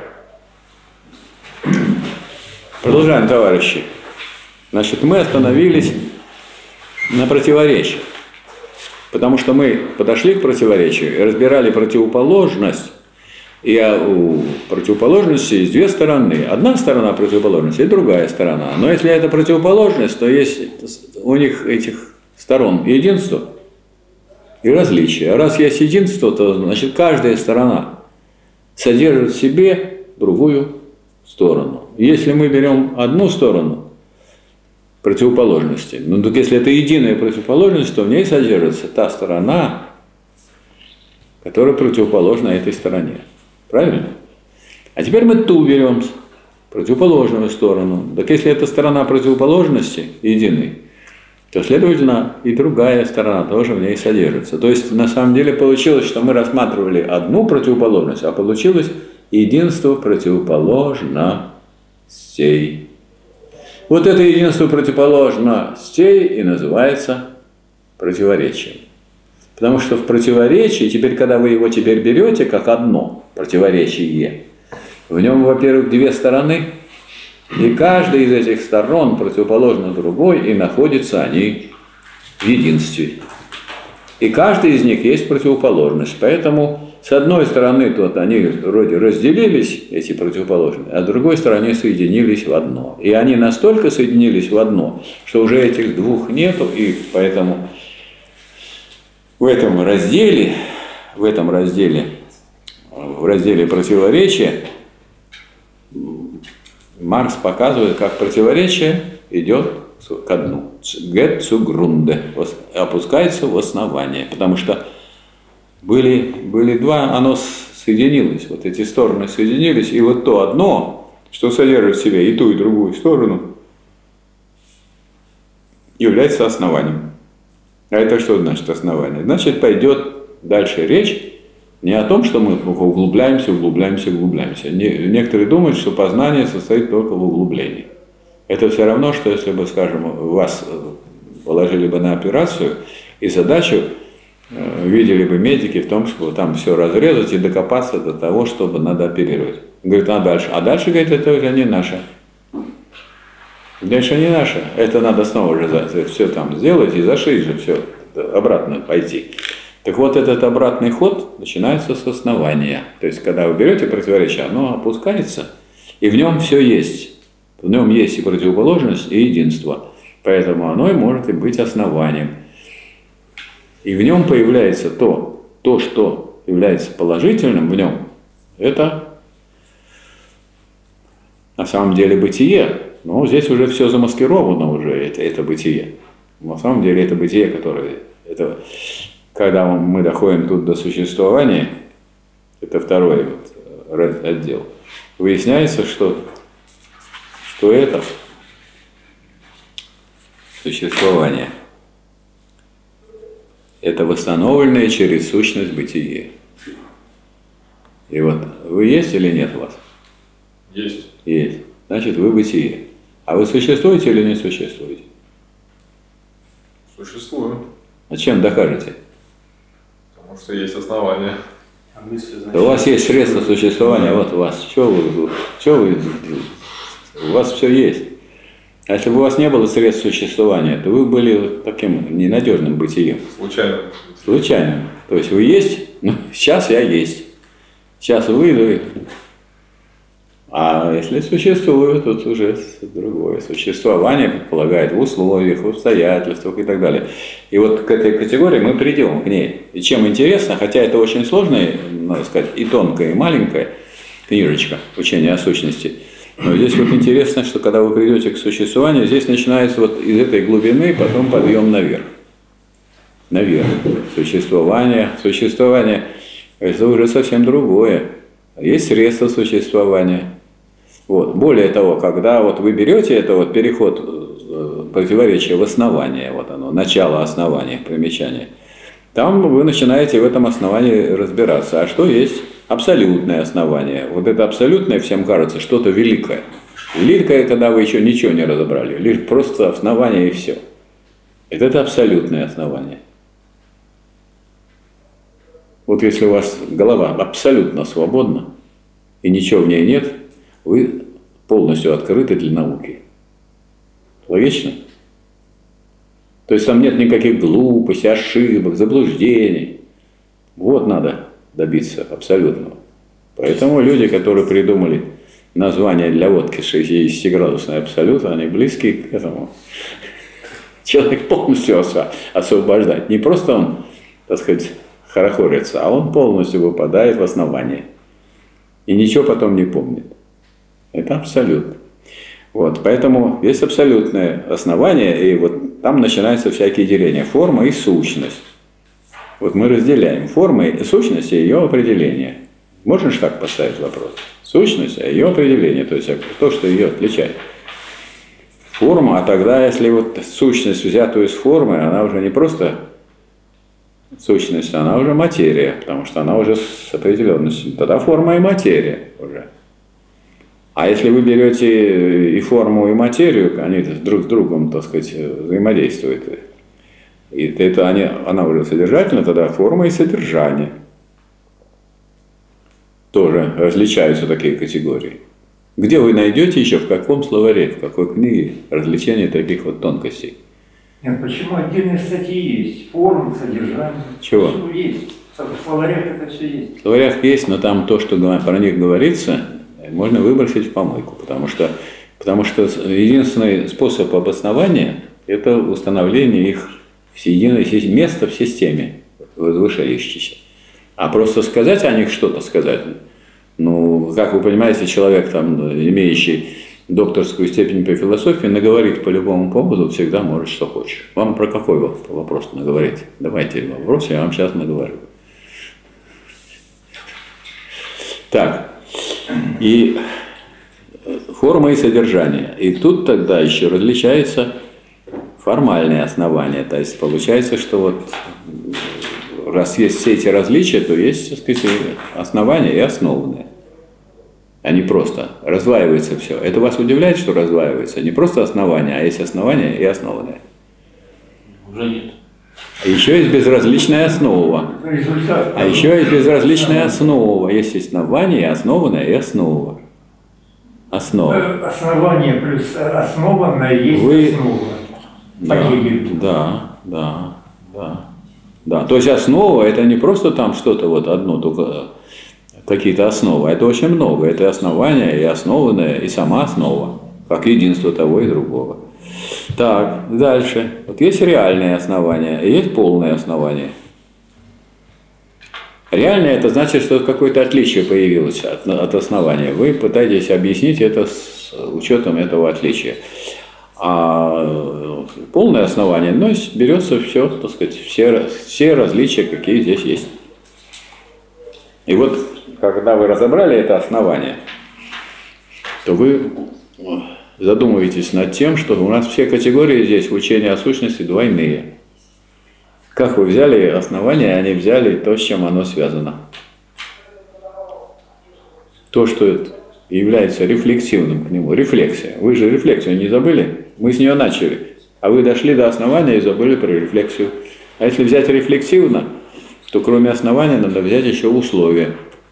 Продолжаем, товарищи. Значит, мы остановились на противоречии. Потому что мы подошли к противоречию и разбирали противоположность. И у противоположности есть две стороны. Одна сторона противоположности и другая сторона. Но если это противоположность, то есть у них этих сторон единство и различие. А раз есть единство, то значит каждая сторона содержит в себе другую сторону. Если мы берем одну сторону противоположности, так если это единая противоположность, то в ней содержится та сторона, которая противоположна этой стороне. Правильно? А теперь мы ту берем, противоположную сторону. Так если эта сторона противоположности единой, то, следовательно, и другая сторона тоже в ней содержится. То есть, на самом деле, получилось, что мы рассматривали одну противоположность, а получилось единство противоположностей. Вот это единство противоположностей и называется противоречием. Потому что в противоречии, теперь, когда вы его теперь берете как одно противоречие, в нем, во-первых, две стороны, и каждая из этих сторон противоположна другой, и находятся они в единстве. И каждый из них есть противоположность. Поэтому, с одной стороны, тут они вроде разделились, эти противоположные, а с другой стороны соединились в одно. И они настолько соединились в одно, что уже этих двух нету, и поэтому в разделе противоречия, Маркс показывает, как противоречие идет ко дну. Geht zugrunde, опускается в основание. Потому что были два, оно соединилось, вот эти стороны соединились, и вот то одно, что содержит в себе и ту, и другую сторону, является основанием. А это что значит основание? Значит, пойдет дальше речь не о том, что мы углубляемся. Некоторые думают, что познание состоит только в углублении. Это все равно, что если бы, скажем, вас положили бы на операцию и задачу видели бы медики в том, что там все разрезать и докопаться до того, чтобы надо оперировать. Говорит, а дальше? А дальше, говорит, это уже не наше. Дальше не наше. Это надо снова же все там сделать и зашить же все, обратно пойти. Так вот, этот обратный ход начинается с основания. То есть, когда вы берете противоречие, оно опускается, и в нем все есть. В нем есть и противоположность, и единство. Поэтому оно и может и быть основанием. И в нем появляется то, что является положительным в нем, это на самом деле бытие. Но здесь уже все замаскировано уже, это бытие. На самом деле это бытие, которое... Когда мы доходим тут до существования, это второй отдел, выясняется, что это существование. Это восстановленное через сущность бытие. И вот вы есть или нет у вас? Есть. Есть. Значит, вы бытие. А вы существуете или не существуете? Существуем. А чем докажете? Потому что есть основания. Да у вас есть средства существования, вот у вас. У вас все есть. А если бы у вас не было средств существования, то вы были таким ненадежным бытием. Случайным. То есть вы есть, ну, сейчас я есть. Сейчас выйду. А если существую, тут уже другое. Существование предполагает в условиях, в обстоятельствах и так далее. И вот к этой категории мы придем, к ней. И чем интересно, хотя это очень сложная, надо сказать, и тонкая, и маленькая книжечка «Учение о сущности», но здесь вот интересно, что когда вы придете к существованию, здесь начинается вот из этой глубины потом подъем наверх. Наверх. Существование. Существование – это уже совсем другое. Есть средства существования. Вот. Более того, когда вот вы берете это вот переход противоречия в основание, вот оно, начало основания, примечание, там вы начинаете в этом основании разбираться. А что есть абсолютное основание? Вот это абсолютное всем кажется что-то великое. Великое, когда вы еще ничего не разобрали, лишь просто основание и все. Это абсолютное основание. Вот если у вас голова абсолютно свободна, и ничего в ней нет, вы полностью открыты для науки. Логично? То есть там нет никаких глупостей, ошибок, заблуждений. Вот надо добиться абсолютного. Поэтому люди, которые придумали название для водки 60-градусный абсолют, они близки к этому. Человек полностью освобождает. Не просто он, так сказать, хорохорится, а он полностью выпадает в основание. И ничего потом не помнит. Это абсолют. Вот, поэтому есть абсолютное основание, и вот там начинаются всякие деления. Форма и сущность. Вот мы разделяем формы и сущность и ее определение. Можно же так поставить вопрос? Сущность, а ее определение, то есть то, что ее отличает. Форма, а тогда, если вот сущность, взятую из формы, она уже не просто сущность, она уже материя, потому что она уже с определенностью. Тогда форма и материя уже. А если вы берете и форму, и материю, они друг с другом, так сказать, взаимодействуют. И это она уже содержательна, тогда форма и содержание. Тоже различаются такие категории. Где вы найдете еще, в каком словаре, в какой книге различение таких вот тонкостей? Нет, почему отдельные статьи есть? Формы, содержание. Чего? Почему есть? В словарях это все есть. В словарях есть, но там то, что про них говорится, можно выбросить в помойку. Потому что единственный способ обоснования – это установление их места в системе, возвышающейся. А просто сказать о них что-то сказать, ну, как вы понимаете, человек, там, имеющий докторскую степень по философии, наговорить по любому поводу всегда может, что хочет. Вам про какой вопрос наговорить? Давайте вопрос, я вам сейчас наговорю. Так, и форма и содержание. И тут тогда еще различается формальные основания. То есть получается, что вот раз есть все эти различия, то есть, так сказать, основания и основанные. А не просто раздваивается все. Это вас удивляет, что раздваивается? Не просто основания, а есть основания и основанные. Уже нет. А еще есть безразличная основа. А еще есть безразличная основа. Есть основание, основанное и основа. Основа. Основание плюс основанное есть основа. Да. То есть основа – это не просто там что-то вот одно, только какие-то основы. Это очень много. Это основание, и основанное, и сама основа, как единство того и другого. Так, дальше. Вот есть реальные основания, и есть полное основание. Реальное – это значит, что какое-то отличие появилось от основания. Вы пытаетесь объяснить это с учетом этого отличия. А полное основание, но берется все, так сказать, все различия, какие здесь есть. И вот, когда вы разобрали это основание, то вы задумываетесь над тем, что у нас все категории здесь в учении о сущности двойные. Как вы взяли основание, а не взяли то, с чем оно связано. То, что является рефлексивным к нему. Рефлексия. Вы же рефлексию не забыли? Мы с нее начали. А вы дошли до основания и забыли про рефлексию. А если взять рефлексивно, то кроме основания надо взять еще условия.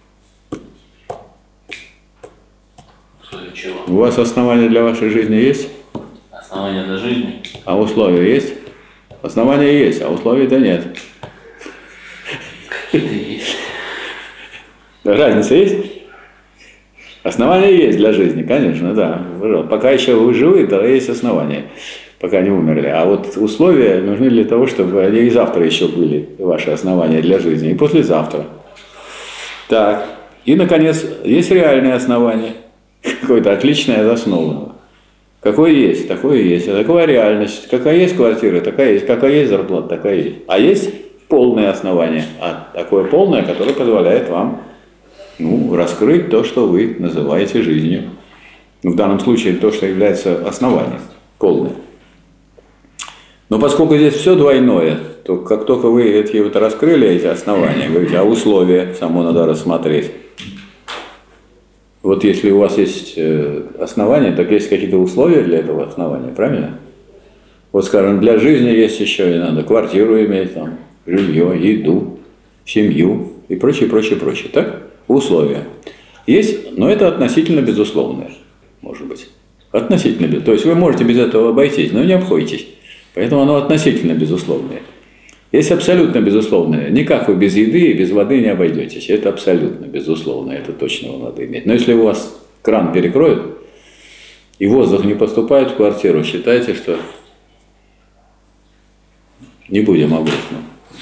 Условия чего? У вас основания для вашей жизни есть? Основания для жизни? А условия есть? Основания есть, а условий-то нет. Какие-то есть. Разница есть? Основания есть для жизни, конечно, да. Пока еще вы живы, то есть основания, пока не умерли. А вот условия нужны для того, чтобы они и завтра еще были, ваши основания для жизни, и послезавтра. Так, и, наконец, есть реальные основания, какое-то отличное от основанного. Какое есть, такое и есть. А такова реальность. Какая есть квартира, такая есть. Какая есть зарплата, такая есть. А есть полное основание. А такое полное, которое позволяет вам раскрыть то, что вы называете жизнью. В данном случае то, что является основанием. Полное. Но поскольку здесь все двойное, то как только вы эти вот раскрыли эти основания, говорите, а условия само надо рассмотреть. Вот если у вас есть основания, так есть какие-то условия для этого основания, правильно? Вот, скажем, для жизни есть еще и надо квартиру иметь, там, жилье, еду, семью и прочее, прочее, прочее. Так? Условия. Есть, но это относительно безусловное, может быть. Относительно. То есть вы можете без этого обойтись, но не обходитесь. Поэтому оно относительно безусловное. Есть абсолютно безусловное. Никак вы без еды и без воды не обойдетесь. Это абсолютно безусловно. Это точно вам надо иметь. Но если у вас кран перекроют, и воздух не поступает в квартиру, считайте, что не будем об этом.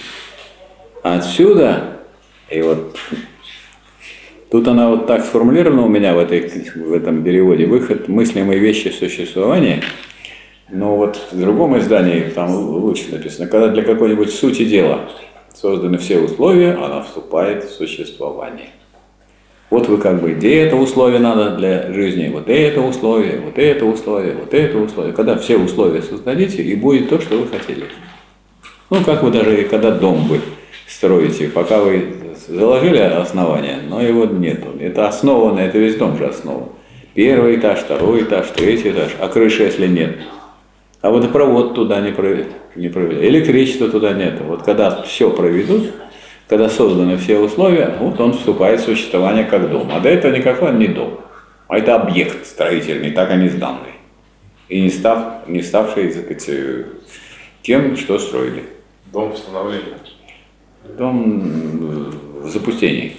Отсюда, и вот тут она вот так сформулирована у меня в этом переводе, выход мыслимой вещи существования. Но вот в другом издании там лучше написано, когда для какой-нибудь сути дела созданы все условия, она вступает в существование. Вот вы как бы, где это условие надо для жизни, вот это условие, вот это условие, вот это условие. Когда все условия создадите, и будет то, что вы хотели. Ну, как вы даже, когда дом вы строите, пока вы заложили основание, но его нету. Это основано, это весь дом же основан. Первый этаж, второй этаж, третий этаж, а крыши, если нет. А водопровод туда не проведут, электричества туда нет. Вот когда все проведут, когда созданы все условия, вот он вступает в существование как дом. А до этого никакой он не дом, а это объект строительный, так и не сданный. И не ставший, так сказать, тем, что строили. Дом восстановления. Дом в запустении.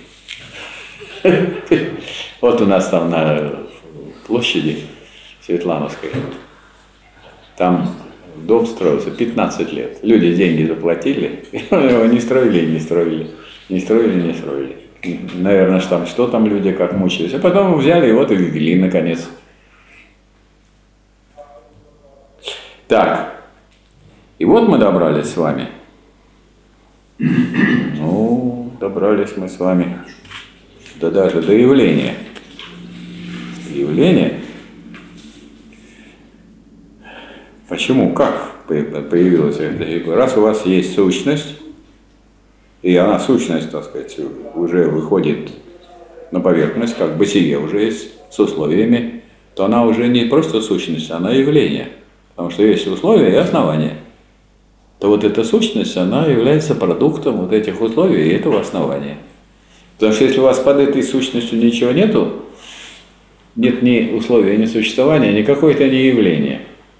Вот у нас там на площади Светлановской, там дом строился 15 лет. Люди деньги заплатили, его не строили, не строили, не строили, не строили. Наверное, что там люди как мучились. А потом взяли и вот и ввели, наконец. Так, и вот мы добрались с вами. Ну, добрались мы с вами даже до явления. Явление. Почему? Как появилось это? Раз у вас есть сущность, и она, сущность, так сказать, уже выходит на поверхность, как бытие уже есть с условиями, то она уже не просто сущность, она явление. Потому что есть условия и основания. То вот эта сущность, она является продуктом вот этих условий и этого основания. Потому что если у вас под этой сущностью ничего нету, нет ни условия, ни существования, никакое это не явление.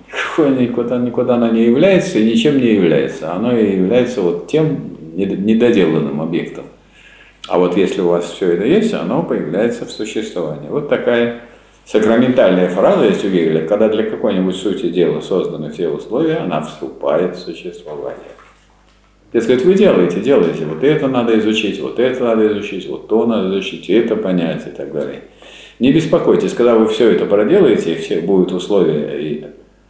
Никуда оно не является и ничем не является. Оно и является вот тем недоделанным объектом. А вот если у вас все это есть, оно появляется в существовании. Вот такая сакраментальная фраза есть у Гегеля, когда для какой-нибудь сути дела созданы все условия, она вступает в существование. Если вы делаете, вот это надо изучить, вот это надо изучить, вот то надо изучить, это понять и так далее. Не беспокойтесь, когда вы все это проделаете, все будут условия и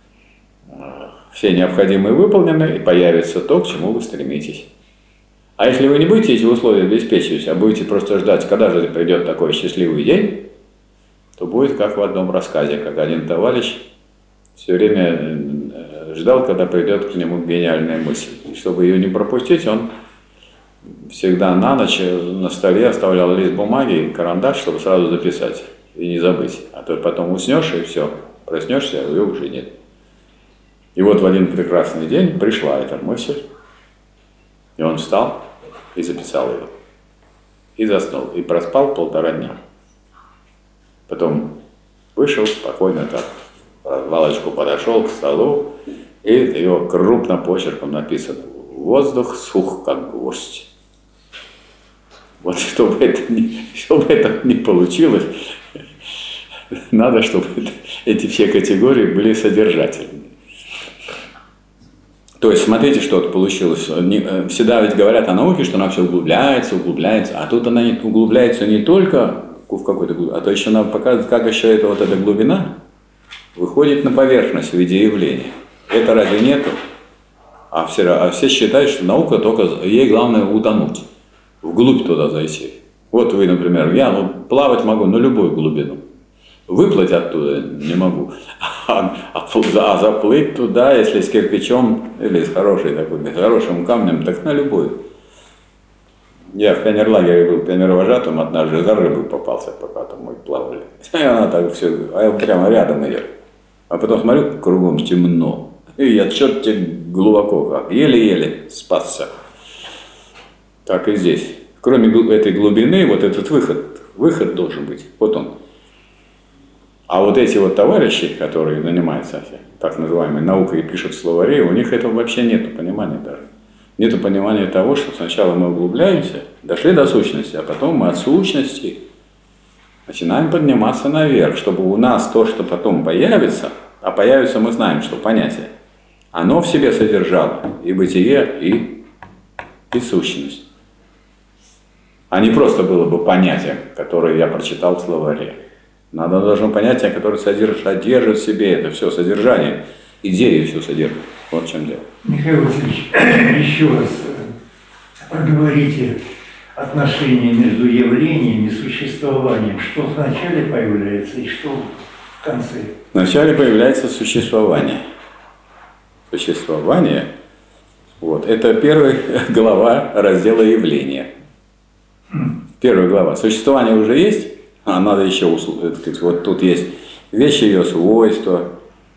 все необходимые выполнены, и появится то, к чему вы стремитесь. А если вы не будете эти условия обеспечивать, а будете просто ждать, когда же придет такой счастливый день, то будет как в одном рассказе, как один товарищ все время ждал, когда придет к нему гениальная мысль. И чтобы ее не пропустить, он всегда на ночь на столе оставлял лист бумаги и карандаш, чтобы сразу записать и не забыть. А то потом уснешь и все, проснешься, а ее уже нет. И вот в один прекрасный день пришла эта мысль, и он встал и записал ее. И заснул, и проспал 1,5 дня. Потом вышел спокойно так, в развалочку подошел к столу, и его крупным почерком написано: «Воздух сух, как гвоздь». Вот чтобы это не получилось, надо, чтобы эти все категории были содержательными. То есть, смотрите, что тут получилось. Всегда ведь говорят о науке, что она все углубляется, а тут она углубляется не только в какой-то глубине, а то еще нам показывает, как еще эта глубина выходит на поверхность в виде явления. Это разве нету? А все считают, что наука только, ей главное утонуть, вглубь туда зайти. Вот вы, например, я плавать могу на любую глубину. Выплыть оттуда не могу, а заплыть туда, если с кирпичом или с хорошим камнем, так на любую. Я в пионерлагере был пионервожатым, однажды за рыбой попался, пока там мы плавали. И она так все, а я прямо рядом ее. А потом смотрю, кругом темно. И я черт глубоко как, еле-еле спасся. Так и здесь. Кроме этой глубины, вот этот выход должен быть. Вот он. А вот эти вот товарищи, которые занимаются так называемой наукой и пишут словари, у них этого вообще нет понимания даже. Нет понимания того, что сначала мы углубляемся, дошли до сущности, а потом мы от сущности начинаем подниматься наверх, чтобы у нас то, что потом появится, а появится, мы знаем, что понятие, оно в себе содержало и бытие, и сущность. А не просто было бы понятие, которое я прочитал в словаре. Надо должно понятие, которое содержит в себе это все содержание, идею все содержит. Вот в чем дело. Михаил Васильевич, еще раз Проговорите отношения между явлением и существованием. Что вначале появляется и что в конце? Вначале появляется существование. Существование, вот, это первая глава раздела явления. Первая глава. Существование уже есть, а надо еще услышать. Вот тут есть вещи, ее свойства,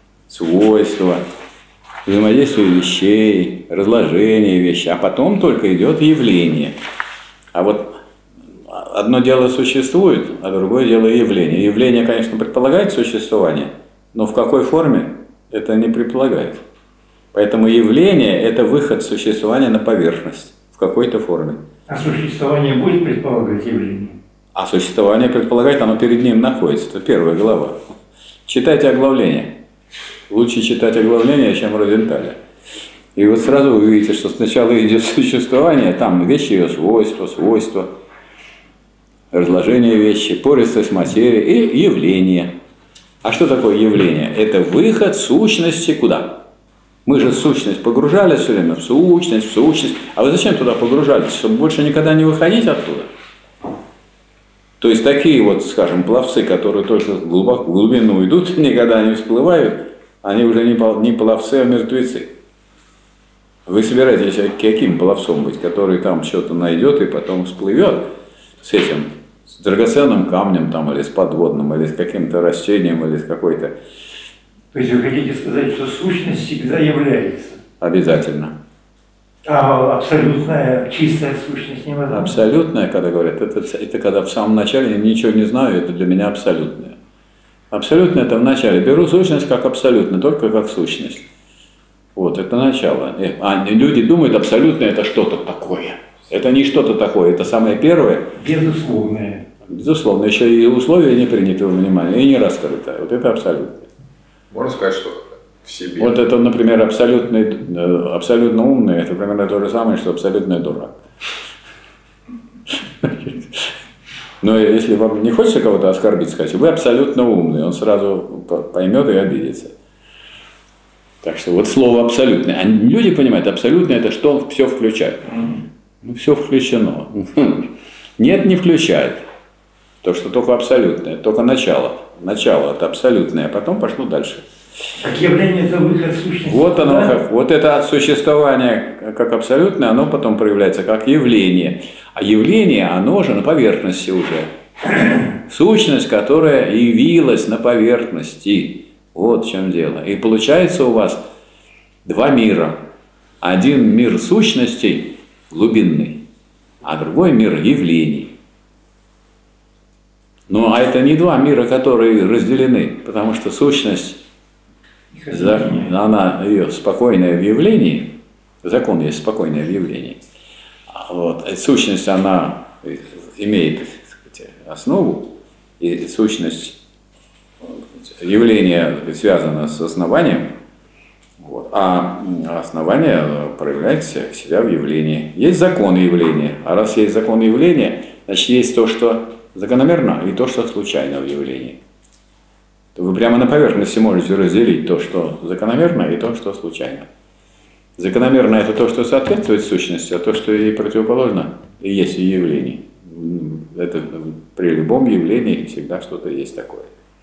взаимодействие вещей, разложение вещей, а потом только идет явление. А вот одно дело существует, а другое дело явление. Явление, конечно, предполагает существование, но в какой форме это не предполагает. Поэтому явление – это выход существования на поверхность в какой-то форме. А существование будет предполагать явление? А существование предполагает, оно перед ним находится. Это первая глава. Читайте оглавление. Лучше читать оглавление, чем Розенталя. И вот сразу вы увидите, что сначала идет существование, там вещи, ее свойства, разложение вещи, пористость материи и явление. А что такое явление? Это выход сущности куда? Мы же в сущность погружались все время, в сущность. А вы зачем туда погружались? Чтобы больше никогда не выходить оттуда? То есть такие вот, скажем, пловцы, которые только глубоко в глубину идут, никогда не всплывают, они уже не пловцы, а мертвецы. Вы собираетесь каким пловцом быть, который там что-то найдет и потом всплывет с этим, с драгоценным камнем там, или с подводным, или с каким-то растением, или с какой-то... То есть вы хотите сказать, что сущность всегда является? Обязательно. А абсолютная, чистая сущность невозможна? Абсолютная, когда говорят, это когда в самом начале я ничего не знаю, это для меня абсолютное. Абсолютное – это в начале. Беру сущность как абсолютно, только как сущность. Вот, это начало. А люди думают, абсолютное – это что-то такое. Это не что-то такое, это самое первое. Безусловное. Безусловно, еще и условия не приняты во внимание, и не раскрыто. Вот это абсолютное. Можно сказать, что в себе. Вот это, например, абсолютно умный, это примерно то же самое, что абсолютный дурак. Но если вам не хочется кого-то оскорбить, сказать, вы абсолютно умный, он сразу поймет и обидится. Так что вот слово абсолютное. А люди понимают, абсолютное это что все включает. Ну, все включено. Нет, не включает. То, что только абсолютное, только начало. Начало это абсолютное, а потом пошло дальше. Так явление – это выход сущности. Вот оно, как, вот это существование как абсолютное, оно потом проявляется как явление. А явление, оно же на поверхности уже. Сущность, которая явилась на поверхности. Вот в чем дело. И получается у вас два мира. Один мир сущностей глубинный, а другой мир явлений. Ну, а это не два мира, которые разделены, потому что сущность, она ее спокойное в явлении, закон есть спокойное в явлении. Вот. Сущность, она имеет, так сказать, основу, и сущность явления связана с основанием, вот, а основание проявляет себя в явлении. Есть закон явления, а раз есть закон явления, значит есть то, что закономерно, и то, что случайно в явлении. То вы прямо на поверхности можете разделить то, что закономерно, и то, что случайно. Закономерно – это то, что соответствует сущности, а то, что ей противоположно, и есть в явлении. Это при любом явлении всегда что-то есть такое.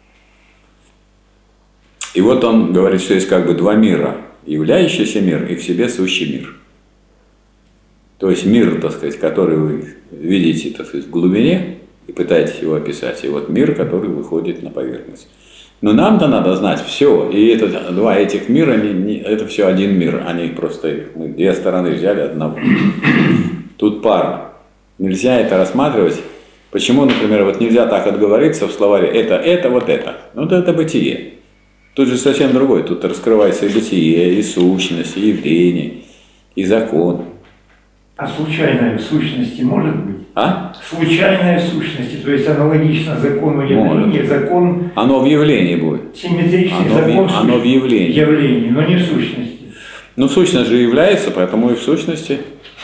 И вот он говорит, что есть как бы два мира. Являющийся мир и в себе сущий мир. То есть мир, так сказать, который вы видите, так сказать, в глубине и пытаетесь его описать. И вот мир, который выходит на поверхность. Но нам-то надо знать все. И это, два этих мира, это все один мир. Они просто, мы две стороны взяли одного. Тут пара. Нельзя это рассматривать. Почему, например, вот нельзя так отговориться в словаре это, вот это. Ну, вот это бытие. Тут же совсем другое. Тут раскрывается и бытие, и сущность, и явление, и закон. А случайная в сущности может быть? А? Случайная в сущности, то есть аналогично закону явления, закон... Оно в явлении будет. Симметричный закон оно в явлении. Но не в сущности. Ну, сущность же является, поэтому и в сущности.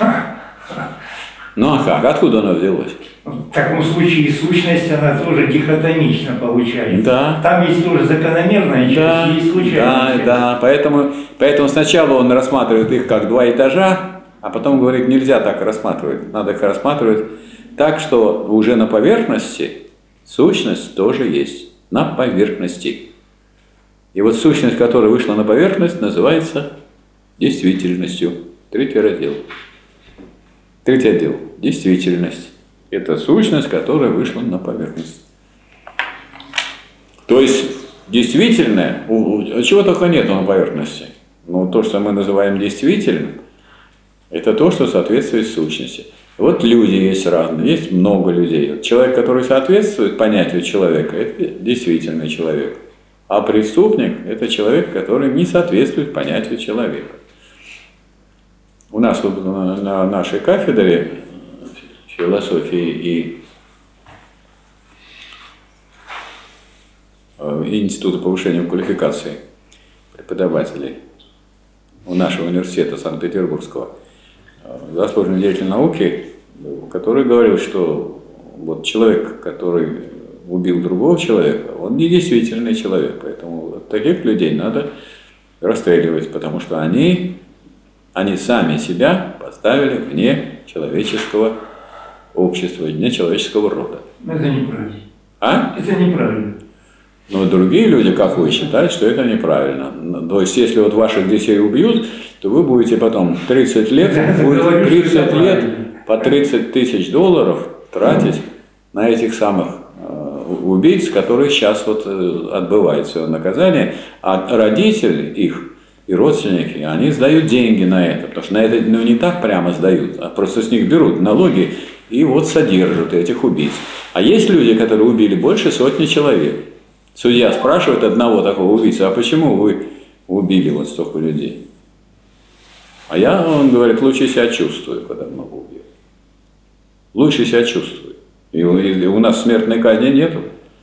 Ну а как? Откуда оно взялось? В таком случае сущность, она тоже дихотомично получается. Да. Там есть тоже закономерная часть, да, есть случайная часть. Да, поэтому сначала он рассматривает их как два этажа, а потом говорит, нельзя так рассматривать, надо их рассматривать так, что уже на поверхности сущность тоже есть, на поверхности. И вот сущность, которая вышла на поверхность, называется действительностью. Третий раздел. Третий отдел. Действительность. Это сущность, которая вышла на поверхность. То есть, действительное, чего только нету на поверхности. Но то, что мы называем действительным, это то, что соответствует сущности. Вот люди есть разные, есть много людей. Человек, который соответствует понятию человека, это действительный человек. А преступник – это человек, который не соответствует понятию человека. У нас вот на нашей кафедре философии и Института повышения квалификации преподавателей у нашего университета Санкт-Петербургского заслуженный деятель науки, который говорил, что вот человек, который убил другого человека, он не действительный человек, поэтому вот таких людей надо расстреливать, потому что они сами себя поставили вне человеческого общества, вне человеческого рода. Это неправильно. А? Это неправильно. Но другие люди, как вы, считают, что это неправильно. То есть, если вот ваших детей убьют, то вы будете потом 30 лет по 30 тысяч долларов тратить на этих самых убийц, которые сейчас вот отбывают свое наказание, а родители их и родственники, они сдают деньги на это, потому что на это не так прямо сдают, а просто с них берут налоги и вот содержат этих убийц. А есть люди, которые убили больше сотни человек. Судья спрашивает одного такого убийцы, а почему вы убили вот столько людей? А он говорит, лучше себя чувствую, когда много убил. Лучше себя чувствую. И у нас смертной казни нету.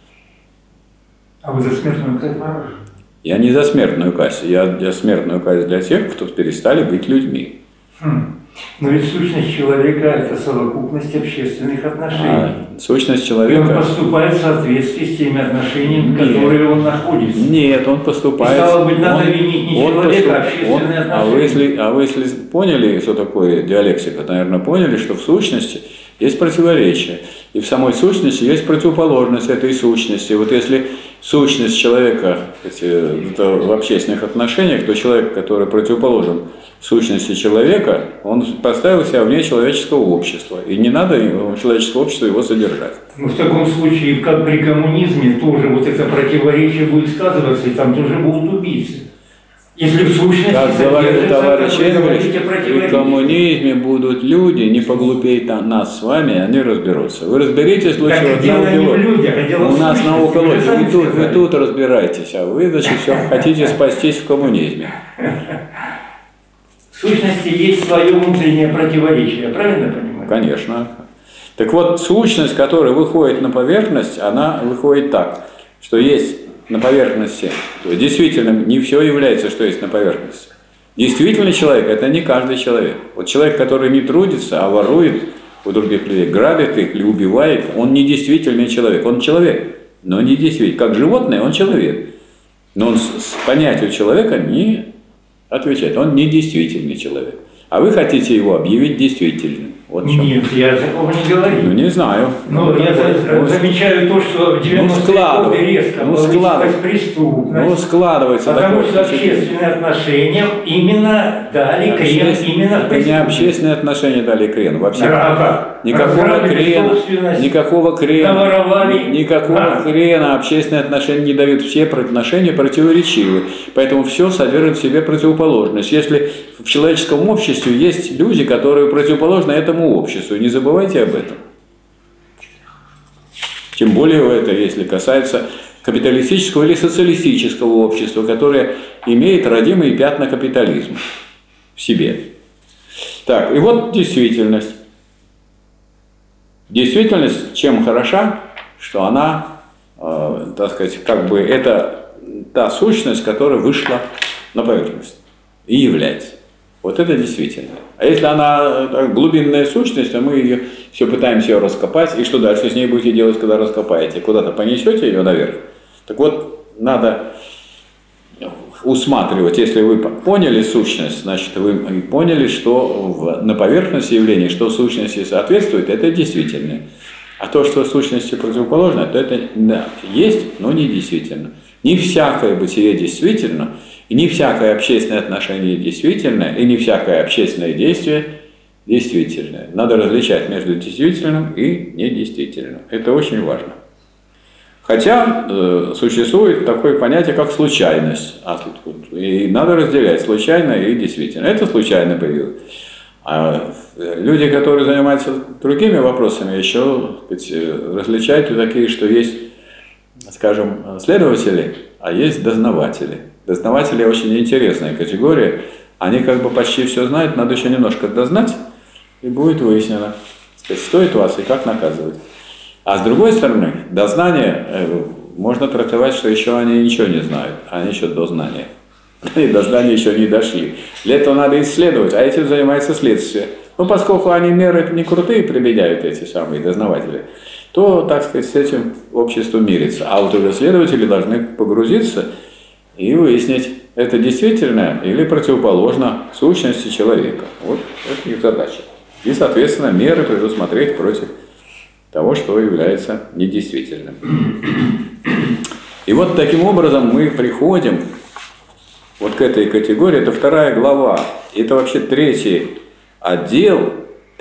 А вы за смертную казнь? Я не за смертную казнь, я за смертную казнь для тех, кто перестали быть людьми. Но ведь сущность человека – это совокупность общественных отношений. Сущность человека… И он поступает в соответствии с теми отношениями, в которых он находится. Нет, он поступает… И стало быть, надо винить не человека, а общественные отношения. А вы если поняли, что такое диалектика, наверное, поняли, что в сущности есть противоречие. И в самой сущности есть противоположность этой сущности. Вот если сущность человека это в общественных отношениях, то человек, который противоположен сущности человека, он поставил себя вне человеческого общества. И не надо человеческого общества его содержать. Ну, в таком случае, как при коммунизме, тоже вот это противоречие будет сказываться, и там тоже будут убийцы. Если в сущности, как говорит товарищ Энгельс, при коммунизме будут люди, не поглупее нас с вами, они разберутся. Вы разберитесь лучше вот науке. У нас наука лучше. Вы тут разбираетесь, а вы, значит, все хотите спастись в коммунизме. В сущности, есть свое внутреннее противоречие, я правильно понимаю? Конечно. Так вот, сущность, которая выходит на поверхность, она выходит так, что есть на поверхности, то есть действительно не все является, что есть на поверхности. Действительный человек – это не каждый человек. Вот человек, который не трудится, а ворует у других людей, грабит их или убивает, он не действительный человек. Он человек, но не действительный. Как животное, он человек. Но он с понятием человека не отвечает. Он не действительный человек. А вы хотите его объявить действительным. Вот нет, я такого не говорю. Ну, не знаю. Но я замечаю то, что в 90-е годы резко повысилась преступность. Складывается. Потому что общественные отношения именно дали крен. Это не общественные отношения дали крен. Вообще никакого крена общественные отношения не дают. Все отношения противоречивы. Поэтому все содержит в себе противоположность. Если в человеческом обществе есть люди, которые противоположны этому обществу. Не забывайте об этом. Тем более это, если касается капиталистического или социалистического общества, которое имеет родимые пятна капитализма в себе. Так, и вот действительность. Действительность чем хороша, что она, так сказать, как бы это та сущность, которая вышла на поверхность и является. Вот это действительно. А если она глубинная сущность, то мы ее все пытаемся ее раскопать, и что дальше с ней будете делать, когда раскопаете? Куда-то понесете ее наверх? Так вот, надо усматривать. Если вы поняли сущность, значит, вы поняли, что на поверхности явления, что сущности соответствует, это действительно. А то, что сущности противоположно, то это да, есть, но не действительно. Не всякое бытие действительно, и не всякое общественное отношение действительно, и не всякое общественное действие действительное. Надо различать между действительным и недействительным. Это очень важно. Хотя существует такое понятие, как случайность. И надо разделять случайное и действительное. Это случайно появилось. А люди, которые занимаются другими вопросами, еще различают такие, что есть, скажем, следователи, а есть дознаватели. Дознаватели очень интересная категория. Они как бы почти все знают, надо еще немножко дознать, и будет выяснено, стоит вас и как наказывать. А с другой стороны, дознание можно трактовать, что еще они ничего не знают, они еще до знания. И до знания еще не дошли. Для этого надо исследовать, а этим занимается следствие. Но поскольку они меры не крутые применяют, эти самые дознаватели, то, так сказать, с этим общество мирится. А вот уже следователи должны погрузиться и выяснить, это действительно или противоположно сущности человека. Вот это их задача. И, соответственно, меры предусмотреть против того, что является недействительным. И вот таким образом мы приходим вот к этой категории. Это 2 глава. Это вообще третий отдел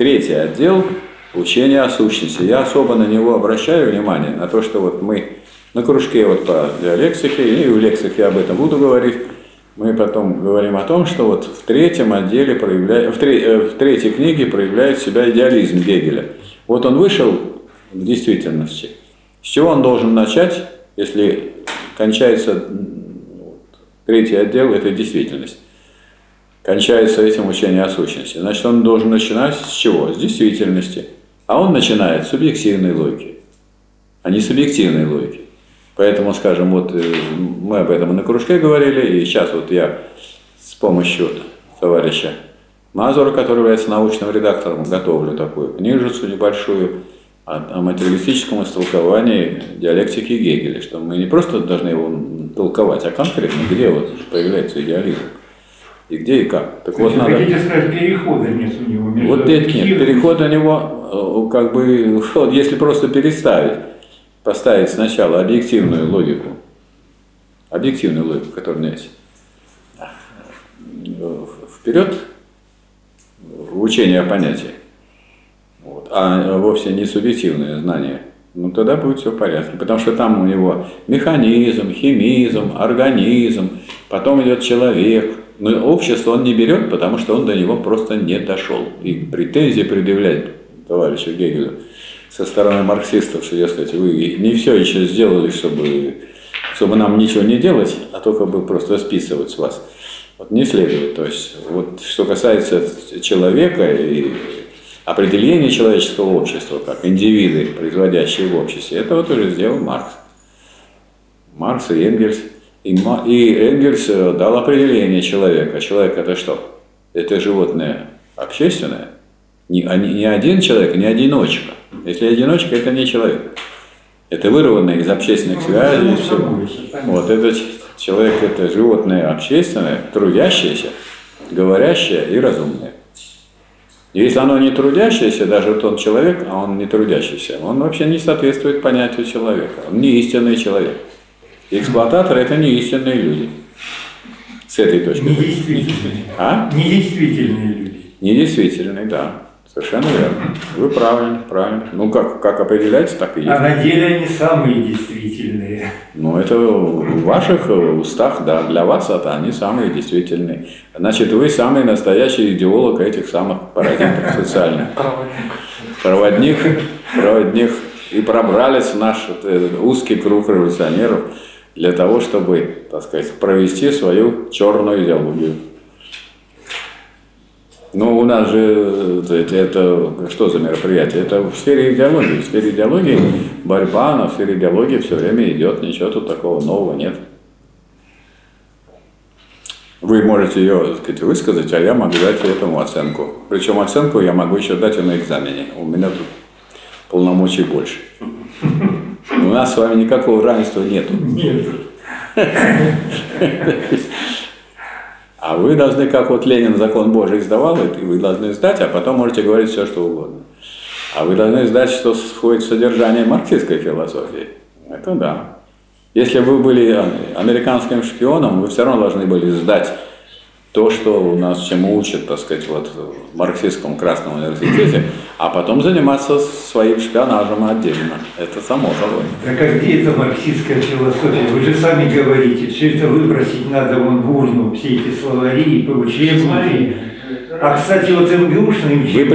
учения о сущности. Я особо на него обращаю внимание, на то, что вот мы на кружке вот по диалектике, и в лекциях я об этом буду говорить, мы потом говорим о том, что вот в третьем отделе, в третьей книге проявляет себя идеализм Гегеля. Вот он вышел в действительности. С чего он должен начать, если кончается третий отдел, это действительность. Кончается этим учение о сущности. Значит, он должен начинать с чего? С действительности. А он начинает с субъективной логики, а не с объективной логики. Поэтому, скажем, вот мы об этом и на кружке говорили, и сейчас вот я с помощью товарища Мазура, который является научным редактором, готовлю такую книжицу небольшую о материалистическом истолковании диалектики Гегеля, что мы не просто должны его толковать, а конкретно, где вот появляется идеализм, и где и как. Так вот, надо... Хотите сказать, перехода нет у него? Вот нет, перехода у него, как бы, если просто поставить сначала объективную логику, которая у меня есть, вперед в учение о понятии, вот, а вовсе не субъективное знание, ну тогда будет все в порядке, потому что там у него механизм, химизм, организм, потом идет человек, но общество он не берет, потому что он до него просто не дошел. И претензии предъявлять товарищу Гегелю со стороны марксистов, что, дескать, вы не все еще сделали, чтобы нам ничего не делать, а только бы просто списывать с вас. Вот не следует. То есть, вот, что касается человека и определения человеческого общества, как индивиды, производящие в обществе, это вот уже сделал Маркс. Маркс и Энгельс. И Энгельс дал определение человека. Человек – это что? Это животное общественное. Не один человек, не одиночка. Если одиночка, это не человек. Это вырванное из общественных связей. Вот этот человек – это животное общественное, трудящееся, говорящее и разумное. И если оно не трудящееся, даже тот человек, а он не трудящийся, он вообще не соответствует понятию человека. Он не истинный человек. Эксплуататоры – это не истинные люди. С этой точки зрения. Недействительные. А? Недействительные люди. Недействительные, да. Совершенно верно. Вы правильно. Ну, как определяется, так и есть. А на деле они самые действительные. Ну, это в ваших устах, да. Для вас это они самые действительные. Значит, вы самый настоящий идеолог этих самых парадигм социальных. Проводник. И пробрались в наш узкий круг революционеров для того, чтобы, так сказать, провести свою черную идеологию. Ну, у нас же это что за мероприятие? Это в сфере идеологии. В сфере идеологии борьба, но в сфере идеологии все время идет, ничего тут такого нового нет. Вы можете ее, так сказать, высказать, а я могу дать этому оценку. Причем оценку я могу еще дать и на экзамене. У меня тут полномочий больше. У нас с вами никакого равенства нету. Нет. А вы должны, как вот Ленин закон Божий издавал, и вы должны сдать, а потом можете говорить все, что угодно. А вы должны сдать, что входит в содержание марксистской философии. Это да. Если вы были американским шпионом, вы все равно должны были сдать то, что у нас чему учат, так сказать, вот в марксистском Красном университете, а потом заниматься своим шпионажем отдельно. Это само собой. Так а где это марксистская философия? Вы же сами говорите, все это выбросить надо вон в урну, все эти словари по учебнику. А, кстати, вот МГУшный учебник,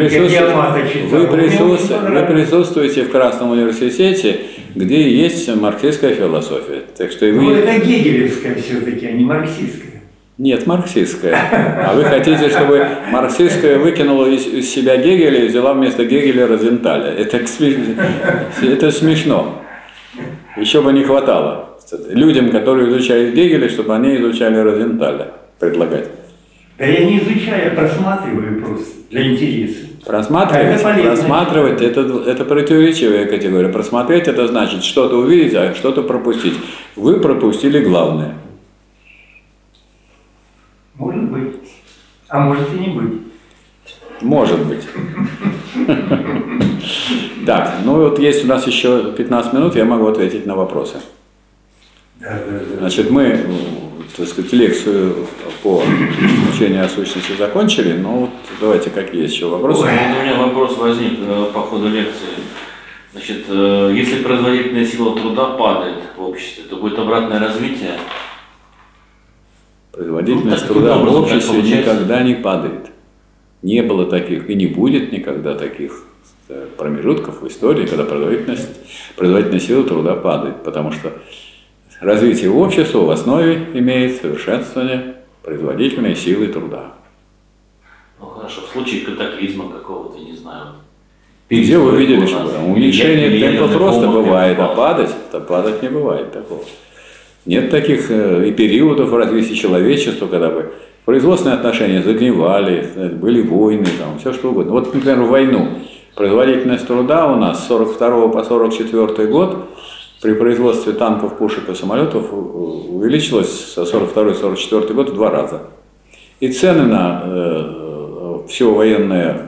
вы присутствуете в Красном университете, где есть марксистская философия. Так что и вы... Ну, это гегелевская все-таки, а не марксистская. Нет, марксистская. А вы хотите, чтобы марксистская выкинула из себя Гегеля и взяла вместо Гегеля Розенталя. Это смешно. Еще бы не хватало людям, которые изучают Гегеля, чтобы они изучали Розенталя, предлагать. Да я не изучаю, я просматриваю просто для интереса. Просматривать это противоречивая категория. Просмотреть это значит что-то увидеть, а что-то пропустить. Вы пропустили главное. Может быть. А может и не быть. Может быть. Так, ну вот есть у нас еще 15 минут, я могу ответить на вопросы. Да. Значит, мы, так сказать, лекцию по учению о сущности закончили, но вот давайте, какие есть еще вопросы? Вот у меня вопрос возник по ходу лекции. Значит, если производительная сила труда падает в обществе, то будет обратное развитие? Производительность труда в обществе никогда не падает. Не было таких и не будет никогда таких промежутков в истории, когда производительная сила труда падает, потому что развитие общества в основе имеет совершенствование производительной силы труда. Ну хорошо, в случае катаклизма какого-то, не знаю. Где вы видели, что уменьшение темпа роста бывает, а падать не бывает такого. Нет таких и периодов в развитии человечества, когда бы производственные отношения загнивали, были войны, там, все что угодно. Вот, например, в войну производительность труда у нас с 1942 по 1944 год при производстве танков, пушек и самолетов увеличилась со 1942-1944 год в 2 раза. И цены на все военное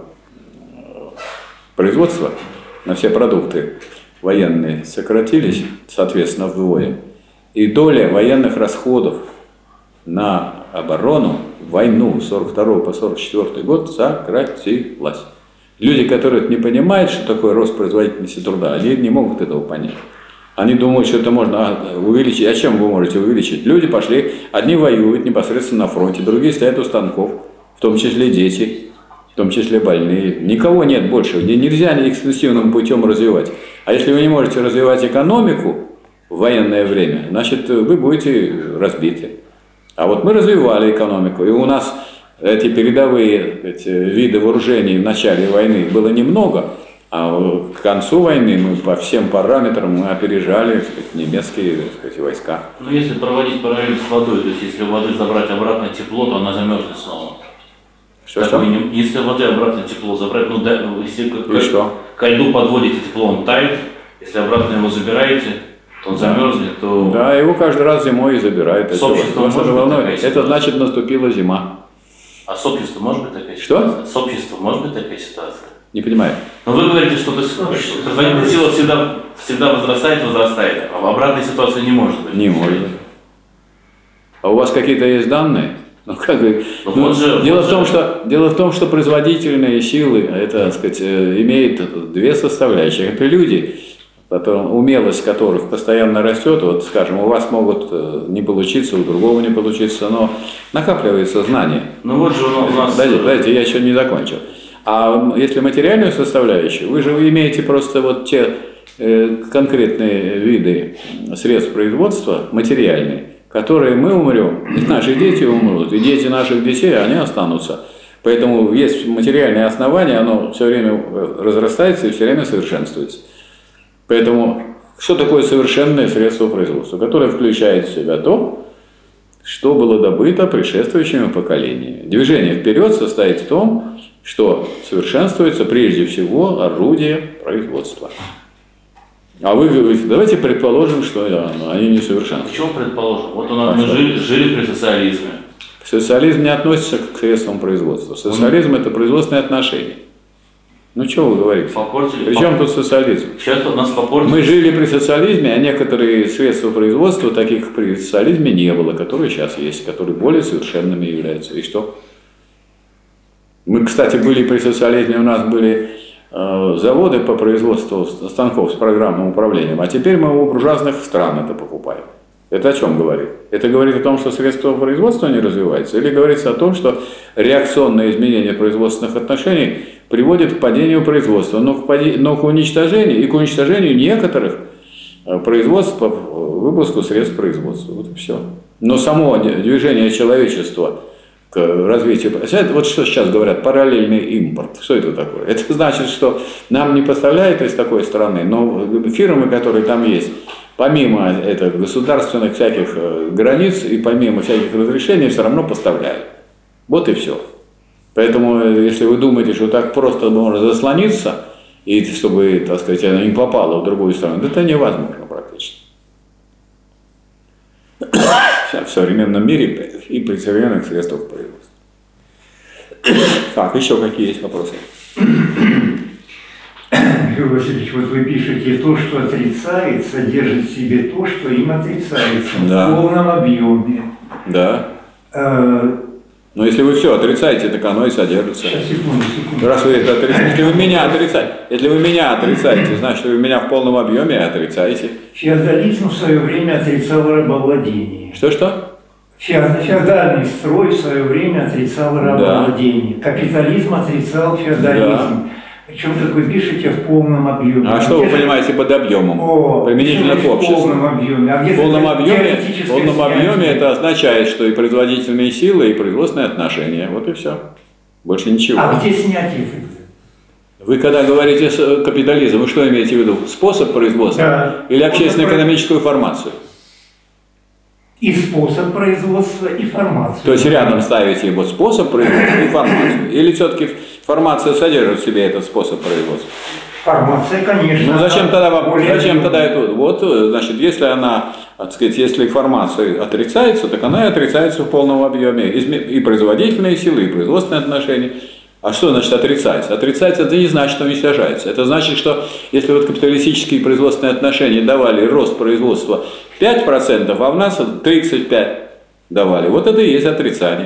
производство, на все продукты военные сократились, соответственно, вдвое. И доля военных расходов на оборону, войну с 1942 по 1944 год сократилась. Люди, которые не понимают, что такое рост производительности труда, они не могут этого понять. Они думают, что это можно увеличить. А чем вы можете увеличить? Люди пошли, одни воюют непосредственно на фронте, другие стоят у станков, в том числе дети, в том числе больные. Никого нет больше, где нельзя экстенсивным путем развивать. А если вы не можете развивать экономику в военное время, значит, вы будете разбиты. А вот мы развивали экономику, и у нас эти передовые виды вооружений в начале войны было немного, а к концу войны мы по всем параметрам мы опережали, так сказать, немецкие, так сказать, войска. Ну если проводить параллель с водой, то есть если воды забрать обратно тепло, то она замерзнет снова. Что? Если воды обратно тепло забрать, ну да, если что? Ко льду подводите тепло, он тает, если обратно его забираете, то он замерзнет, то... Да, его каждый раз зимой и забирают. С обществом это значит, наступила зима. А с обществом может быть такая ситуация? Что? С обществом может быть такая ситуация? Не понимаю. Но вы говорите, что производительная сила всегда возрастает, а обратной ситуации не может быть. Не может быть. А у вас какие-то есть данные? Ну, как бы, дело в том, что производительные силы, это, так сказать, имеют две составляющие. Это люди, умелость которых постоянно растет. Вот, скажем, у вас могут не получиться, у другого не получиться, но накапливается знание. Ну вот же у нас... Подождите, я еще не закончил. А если материальную составляющую, вы же имеете просто вот те конкретные виды средств производства, материальные, которые мы умрем, и наши дети умрут, и дети наших детей, они останутся. Поэтому есть материальное основание, оно все время разрастается и все время совершенствуется. Поэтому что такое совершенное средство производства, которое включает в себя то, что было добыто предшествующими поколениями. Движение вперед состоит в том, что совершенствуется прежде всего орудие производства. А вы говорите, давайте предположим, что они не совершенствуются. Почему предположим? Вот у нас мы жили при социализме. Социализм не относится к средствам производства. Социализм – это производственные отношения. Ну, что вы говорите? Попортили. Причем тут социализм? Сейчас у нас попортили. Мы жили при социализме, а некоторые средства производства, таких как при социализме, не было, которые сейчас есть, которые более совершенными являются. И что? Мы, кстати, были при социализме, у нас были заводы по производству станков с программным управлением, а теперь мы у буржуазных стран это покупаем. Это о чем говорит? Это говорит о том, что средства производства не развиваются, или говорится о том, что реакционное изменение производственных отношений приводит к падению производства, но к уничтожению и к уничтожению некоторых производств по выпуску средств производства. Вот и все. Но само движение человечества к развитию... Вот что сейчас говорят, параллельный импорт. Что это такое? Это значит, что нам не поставляют из такой страны, но фирмы, которые там есть, помимо государственных всяких границ и помимо всяких разрешений, все равно поставляют. Вот и все. Поэтому, если вы думаете, что так просто можно заслониться, и чтобы, так сказать, она не попала в другую страну, это невозможно практически. В современном мире и при современных средствах производства. Так, еще какие есть вопросы? Юрий Васильевич, вот вы пишете, то, что отрицает, содержит в себе то, что им отрицается, да. В полном объеме. Да. Но если вы все отрицаете, так оно и содержится. Сейчас, секунду. Раз вы это отрицаете, если вы меня отрицаете, значит, вы меня в полном объеме отрицаете. Феодализм в свое время отрицал рабовладение. Что? Феодальный строй в свое время отрицал рабовладение. Да. Капитализм отрицал феодализм. Да. Причем, как вы пишете, в полном объеме. А что вы понимаете под объемом? Применительно к обществу. В полном объеме. В полном объеме это означает, что и производительные силы, и производственные отношения. Вот и все. Больше ничего. А где снятие тогда? Вы когда говорите капитализм, вы что имеете в виду? Способ производства? Да. Или общественно-экономическую формацию? И способ производства, и формацию. То есть рядом ставите вот способ производства и формацию? Или все-таки формация содержит в себе этот способ производства? Формация, конечно. Ну зачем тогда это? Вот, значит, если она, так сказать, если формация отрицается, так она и отрицается в полном объеме. И производительные силы, и производственные отношения. А что значит отрицается? Отрицается, это не значит, что уничтожается. Это значит, что если вот капиталистические производственные отношения давали рост производства 5%, а в нас 35% давали, вот это и есть отрицание.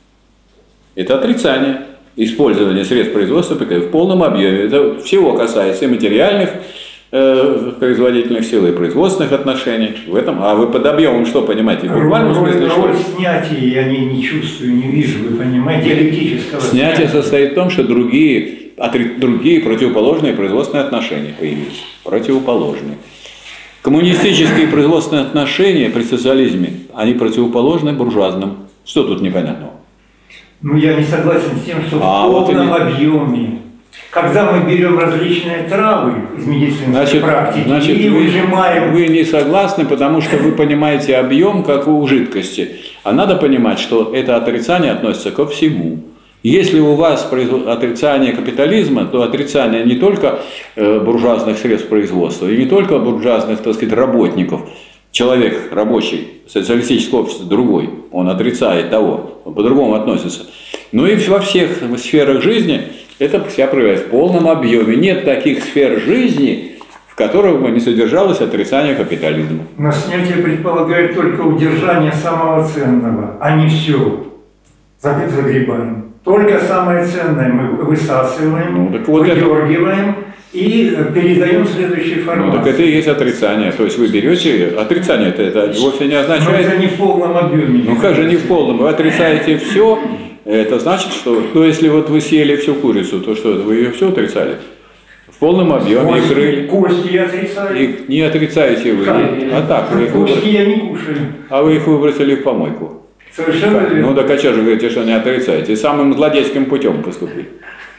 Это отрицание использования средств производства в полном объеме. Это всего касается и материальных производительных сил, и производственных отношений. В этом, а вы под объемом что понимаете? В буквальном смысле что? Снятия я не чувствую, не вижу, вы понимаете, диалектического снятие состоит в том, что другие противоположные производственные отношения появились. Противоположные. Коммунистические производственные отношения при социализме, они противоположны буржуазным. Что тут непонятного? Ну, я не согласен с тем, что в полном объеме. Когда мы берем различные травы из медицинской практики и выжимаем... Вы не согласны, потому что вы понимаете объем, как у жидкости. А надо понимать, что это отрицание относится ко всему. Если у вас отрицание капитализма, то отрицание не только буржуазных средств производства, и не только буржуазных, так сказать, работников. Человек рабочий, социалистическое общество другой, он отрицает того, он по-другому относится. Но и во всех сферах жизни это себя проявляет в полном объеме. Нет таких сфер жизни, в которых бы не содержалось отрицание капитализма. Но снятие предполагает только удержание самого ценного, а не все. Загребаем. Только самое ценное мы высасываем, выдергиваем и передаем следующей формации. Ну так это и есть отрицание. То есть вы берете... Отрицание это вовсе не означает... Но это не в полном объеме. Ну как же не в полном? Вы отрицаете все. Это значит, что если вот вы съели всю курицу, то что, вы ее все отрицали? В полном объеме икры. Кости я отрицаю. И не отрицаете вы. А так вы их кости я не кушаю. А вы их выбросили в помойку. Совершенно верно. Ну так а что же вы говорите, что не отрицаете? И самым злодейским путем поступили.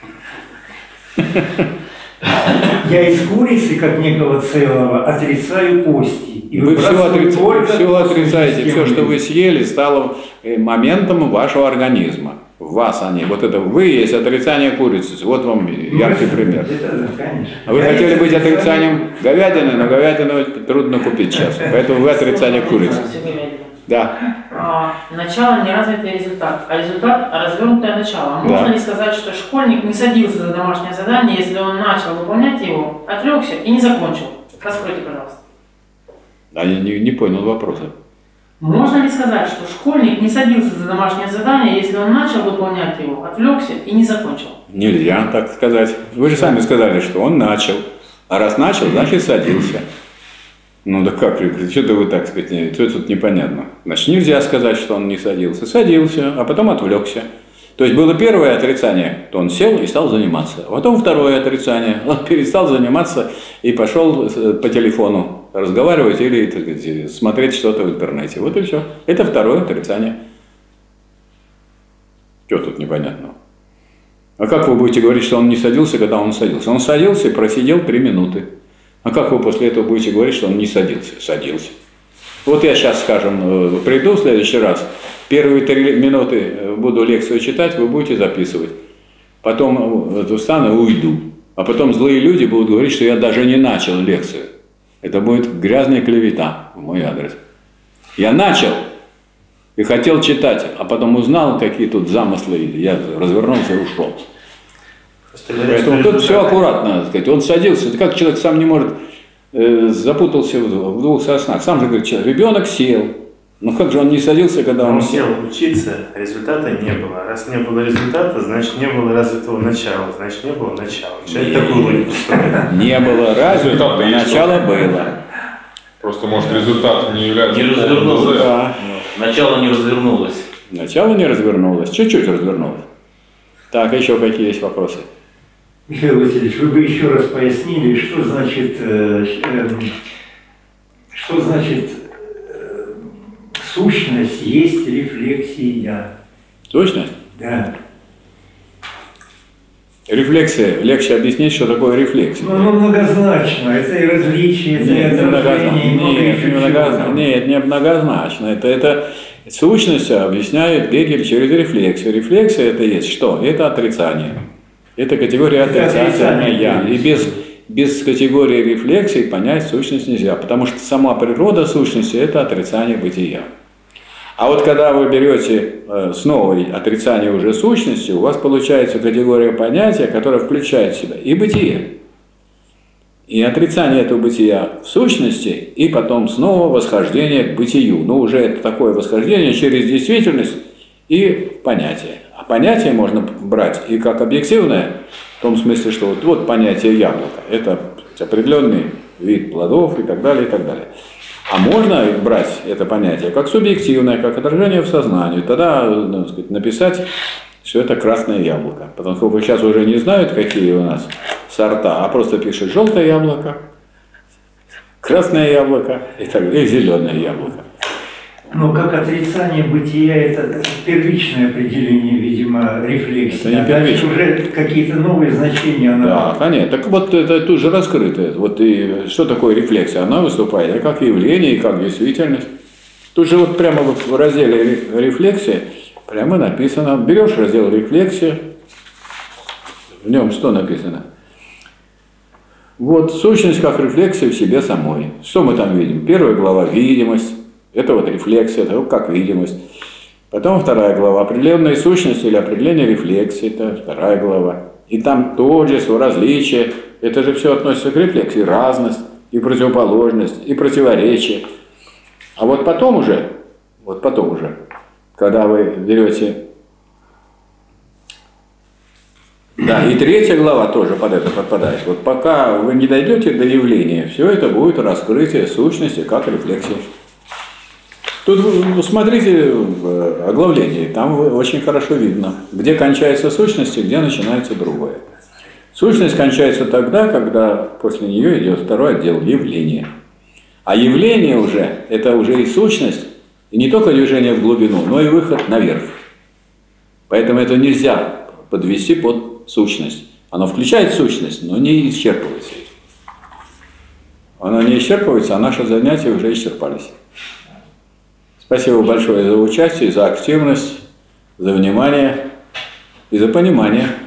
Я из курицы, как некого целого, отрицаю кости. И вы все отрицаете. Все, что вы съели, стало моментом вашего организма. В вас они. Вот это вы есть отрицание курицы. Вот вам яркий пример. Это, конечно. А вы хотели быть отрицанием говядины, но говядину трудно купить сейчас. Поэтому вы отрицание курицы. Да. Начало неразвитый результат, а результат развернутое начало. Да. Можно ли сказать, что школьник не садился за домашнее задание, если он начал выполнять его, отвлекся и не закончил? Раскройте, пожалуйста. Я не понял вопроса. Можно ли сказать, что школьник не садился за домашнее задание, если он начал выполнять его, отвлекся и не закончил? Нельзя так сказать. Вы же сами сказали, что он начал. А раз начал, значит садился. Ну да как, что-то вы так сказать, что тут непонятно. Значит, нельзя сказать, что он не садился. Садился, а потом отвлекся. То есть было первое отрицание, то он сел и стал заниматься. А потом второе отрицание, он перестал заниматься и пошел по телефону разговаривать или, так сказать, смотреть что-то в интернете. Вот и все. Это второе отрицание. Что тут непонятного? А как вы будете говорить, что он не садился, когда он садился? Он садился и просидел 3 минуты. А как вы после этого будете говорить, что он не садился? Садился. Вот я сейчас, скажем, приду в следующий раз, первые 3 минуты буду лекцию читать, вы будете записывать. Потом встану и уйду. А потом злые люди будут говорить, что я даже не начал лекцию. Это будет грязная клевета в мой адрес. Я начал и хотел читать, а потом узнал, какие тут замыслы, я развернулся и ушел. Поэтому тут все аккуратно, надо сказать. Он садился, как человек сам не может, запутался в 2 соснах. Сам же говорит, ребенок сел. Ну как же он не садился, когда он сел учиться, результата не было. Раз не было результата, значит не было развитого начала, значит не было начала. Такую логику строить. Не было развитого, начало было. Просто может результат не является... Не развернулось. Да. Начало не развернулось. Начало не развернулось, чуть-чуть развернулось. Так, еще какие есть вопросы? Михаил Васильевич, вы бы еще раз пояснили, что значит сущность есть рефлексия. Сущность? Да. Рефлексия. Легче объяснить, что такое рефлексия. Ну, многозначно. Это и различие, это и отражение, и много еще чего. Нет, не многозначно. Это сущность объясняет Гегель через рефлексию. Рефлексия это есть что? Это отрицание. Это категория отрицания. И без категории рефлексии понять сущность нельзя, потому что сама природа сущности – это отрицание бытия. А вот когда вы берете снова отрицание уже сущности, у вас получается категория понятия, которая включает в себя и бытие, и отрицание этого бытия в сущности, и потом снова восхождение к бытию. Но уже это такое восхождение через действительность и понятие. А понятие можно брать и как объективное, в том смысле, что вот понятие яблока – это определенный вид плодов и так далее, и так далее. А можно брать это понятие как субъективное, как отражение в сознании. Тогда, так сказать, написать, что это красное яблоко. Потому что сейчас уже не знают, какие у нас сорта, а просто пишут желтое яблоко, красное яблоко и зеленое яблоко. Но как отрицание бытия, это первичное определение, видимо, рефлексии. Это не первичное. Уже какие-то новые значения она... Да, конечно. Так вот, это тут же раскрыто. Вот и что такое рефлексия? Она выступает как явление, и как действительность. Тут же вот прямо в разделе рефлексия прямо написано, берешь раздел рефлексия, в нем что написано? Вот сущность как рефлексия в себе самой. Что мы там видим? Первая глава – видимость. Это вот рефлексия, это как видимость. Потом 2 глава, определенная сущность или определение рефлексии, это 2 глава. И там тождество, различие, это же все относится к рефлексии, разность, и противоположность, и противоречие. А вот потом уже, когда вы берете... Да, и 3 глава тоже под это подпадает. Вот пока вы не дойдете до явления, все это будет раскрытие сущности как рефлексии. Тут смотрите в оглавлении, там очень хорошо видно, где кончается сущность и где начинается другое. Сущность кончается тогда, когда после нее идет 2 отдел – явление. А явление уже – это уже и сущность, и не только движение в глубину, но и выход наверх. Поэтому это нельзя подвести под сущность. Оно включает сущность, но не исчерпывается. Оно не исчерпывается, а наши занятия уже исчерпались. Спасибо большое за участие, за активность, за внимание и за понимание.